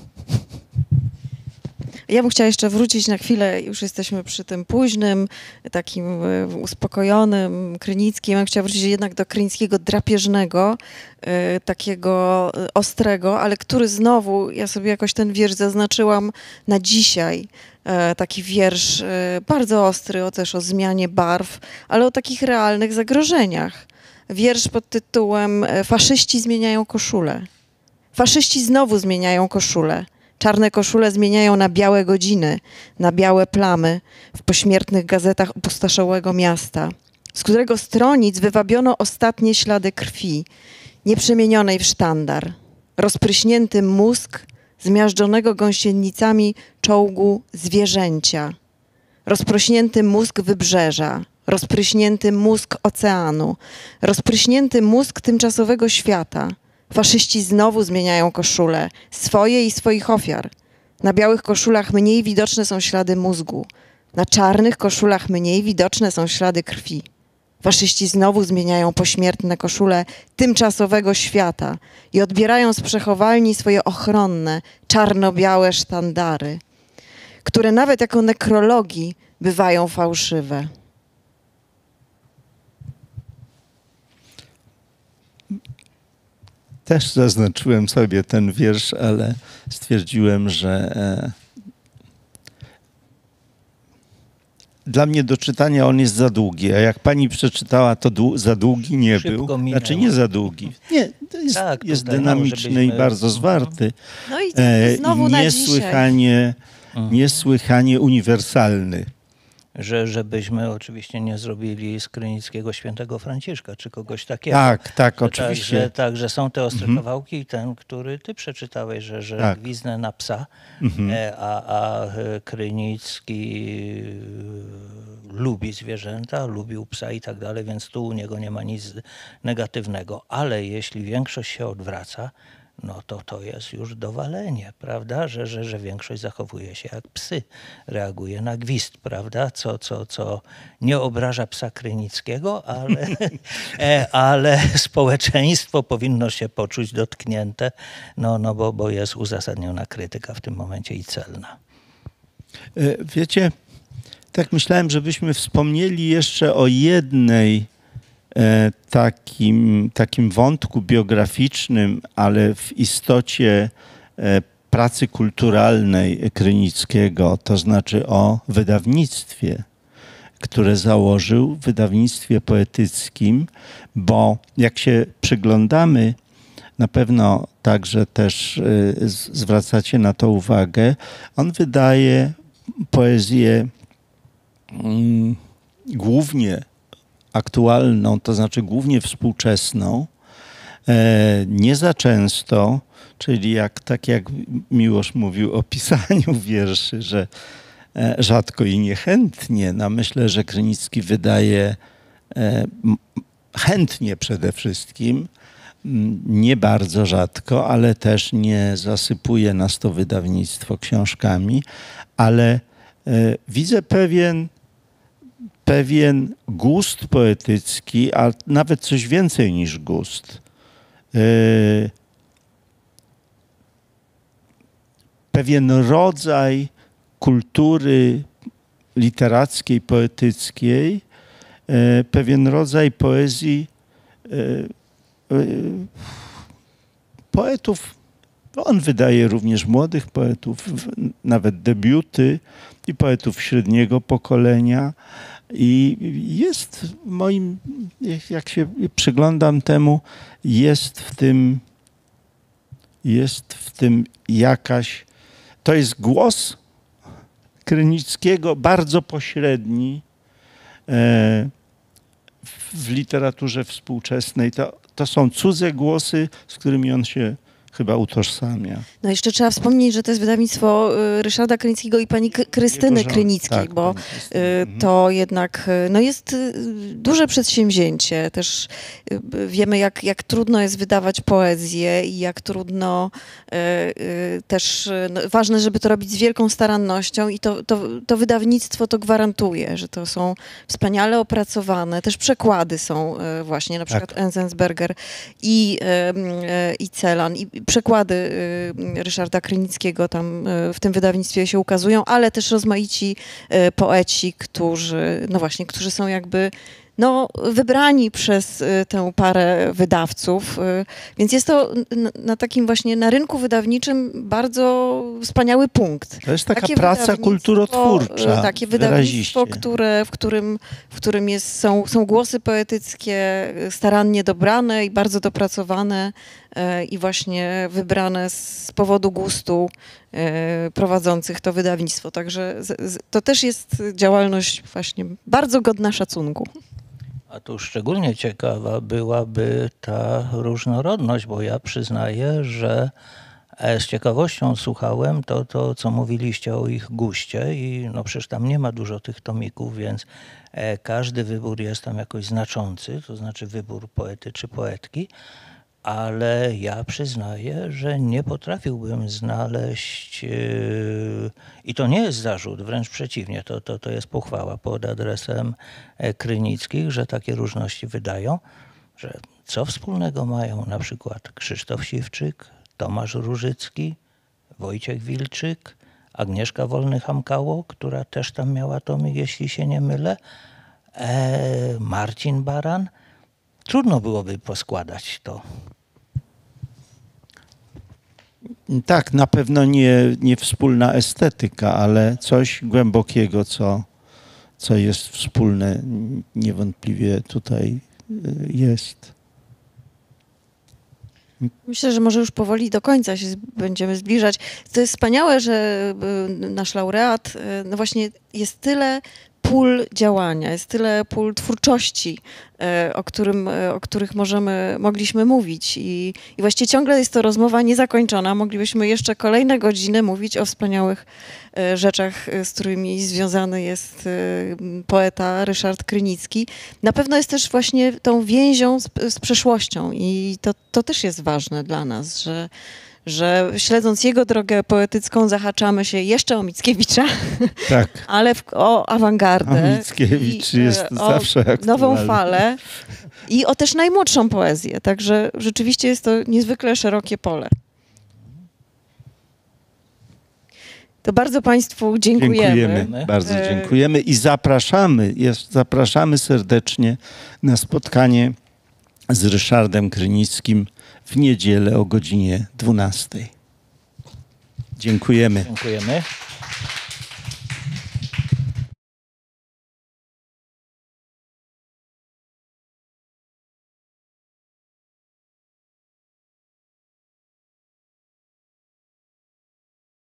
Ja bym chciała jeszcze wrócić na chwilę, już jesteśmy przy tym późnym, takim uspokojonym Krynickim. Ja bym chciała wrócić jednak do Krynickiego drapieżnego, takiego ostrego, ale który znowu, ja sobie jakoś ten wiersz zaznaczyłam na dzisiaj. Taki wiersz bardzo ostry, też o zmianie barw, ale o takich realnych zagrożeniach. Wiersz pod tytułem Faszyści zmieniają koszulę. Faszyści znowu zmieniają koszulę. Czarne koszule zmieniają na białe godziny, na białe plamy w pośmiertnych gazetach opustoszałego miasta, z którego stronic wywabiono ostatnie ślady krwi, nieprzemienionej w sztandar. Rozpryśnięty mózg zmiażdżonego gąsienicami czołgu zwierzęcia. Rozprośnięty mózg wybrzeża, rozpryśnięty mózg oceanu, rozpryśnięty mózg tymczasowego świata. Faszyści znowu zmieniają koszule, swoje i swoich ofiar. Na białych koszulach mniej widoczne są ślady mózgu, na czarnych koszulach mniej widoczne są ślady krwi. Faszyści znowu zmieniają pośmiertne koszule tymczasowego świata i odbierają z przechowalni swoje ochronne, czarno-białe sztandary, które nawet jako nekrologii bywają fałszywe. Też zaznaczyłem sobie ten wiersz, ale stwierdziłem, że dla mnie do czytania on jest za długi, a jak pani przeczytała, to za długi nie Szybko był. minęło. Znaczy nie za długi. Nie, to jest, Tak, jest tutaj, dynamiczny i bardzo zwarty. No i znowu na niesłychanie uniwersalny. Żebyśmy oczywiście nie zrobili z Krynickiego świętego Franciszka, czy kogoś takiego. Tak, oczywiście. Także są te ostre kawałki i ten, który ty przeczytałeś, że Tak. gwizdnę na psa, a Krynicki lubi zwierzęta, lubił psa i tak dalej, więc tu u niego nie ma nic negatywnego. Ale jeśli większość się odwraca, no to jest już dowalenie, prawda? Że większość zachowuje się jak psy, reaguje na gwizd, prawda? Co nie obraża psa Krynickiego, ale społeczeństwo powinno się poczuć dotknięte, bo jest uzasadniona krytyka w tym momencie i celna. Wiecie, tak myślałem, żebyśmy wspomnieli jeszcze o jednej takim wątku biograficznym, ale w istocie pracy kulturalnej Krynickiego, to znaczy o wydawnictwie, które założył, wydawnictwie poetyckim, bo jak się przyglądamy, na pewno także też zwracacie na to uwagę, on wydaje poezję głównie aktualną, to znaczy głównie współczesną, nie za często, czyli tak jak Miłosz mówił o pisaniu wierszy, że rzadko i niechętnie. No myślę, że Krynicki wydaje chętnie przede wszystkim, nie bardzo rzadko, ale też nie zasypuje nas to wydawnictwo książkami, ale widzę pewien gust poetycki, a nawet coś więcej niż gust. Pewien rodzaj kultury literackiej, poetyckiej, pewien rodzaj poezji poetów. On wydaje również młodych poetów, nawet debiuty i poetów średniego pokolenia. I jest moim, jak się przyglądam temu, jest w tym jakaś, to jest głos Krynickiego bardzo pośredni w literaturze współczesnej. To są cudze głosy, z którymi on się chyba utożsamia. No jeszcze trzeba wspomnieć, że to jest wydawnictwo Ryszarda Krynickiego i pani Krystyny Jego żony, Krynickiej, tak, bo pani Krystyny. to jednak no jest duże przedsięwzięcie. Też wiemy, jak trudno jest wydawać poezję i jak trudno też, no, ważne, żeby to robić z wielką starannością i to wydawnictwo to gwarantuje, że to są wspaniale opracowane, też przekłady są właśnie, na przykład Enzensberger i Celan i przekłady Ryszarda Krynickiego tam w tym wydawnictwie się ukazują, ale też rozmaici poeci, którzy są jakby wybrani przez tę parę wydawców, więc jest to na takim właśnie, na rynku wydawniczym bardzo wspaniały punkt. To jest taka praca kulturotwórcza. Takie wydawnictwo, w którym są głosy poetyckie starannie dobrane i bardzo dopracowane i właśnie wybrane z powodu gustu prowadzących to wydawnictwo. Także to też jest działalność właśnie bardzo godna szacunku. A tu szczególnie ciekawa byłaby ta różnorodność, bo ja przyznaję, że z ciekawością słuchałem to, co mówiliście o ich guście i no przecież tam nie ma dużo tych tomików, więc każdy wybór jest tam jakoś znaczący, to znaczy wybór poety czy poetki, ale ja przyznaję, że nie potrafiłbym znaleźć, i to nie jest zarzut, wręcz przeciwnie, to jest pochwała pod adresem Krynickich, że takie różności wydają, że co wspólnego mają na przykład Krzysztof Siwczyk, Tomasz Różycki, Wojciech Wilczyk, Agnieszka Wolny-Hamkało, która też tam miała tomik, jeśli się nie mylę, Marcin Baran. Trudno byłoby poskładać to. Tak, na pewno nie wspólna estetyka, ale coś głębokiego, co jest wspólne, niewątpliwie tutaj jest. Myślę, że może już powoli do końca się będziemy zbliżać. To jest wspaniałe, że nasz laureat, no właśnie jest tyle pól działania, jest tyle pól twórczości, o których mogliśmy mówić i właściwie ciągle jest to rozmowa niezakończona. Moglibyśmy jeszcze kolejne godziny mówić o wspaniałych rzeczach, z którymi związany jest poeta Ryszard Krynicki. Na pewno jest też właśnie tą więzią z przeszłością i to też jest ważne dla nas, że śledząc jego drogę poetycką zahaczamy się jeszcze o Mickiewicza, Tak. ale o awangardę. Mickiewicz jest zawsze aktualny. Nową falę i o też najmłodszą poezję. Także rzeczywiście jest to niezwykle szerokie pole. To bardzo Państwu dziękujemy. Bardzo dziękujemy i zapraszamy serdecznie na spotkanie z Ryszardem Krynickim w niedzielę o godzinie 12. Dziękujemy. Dziękujemy.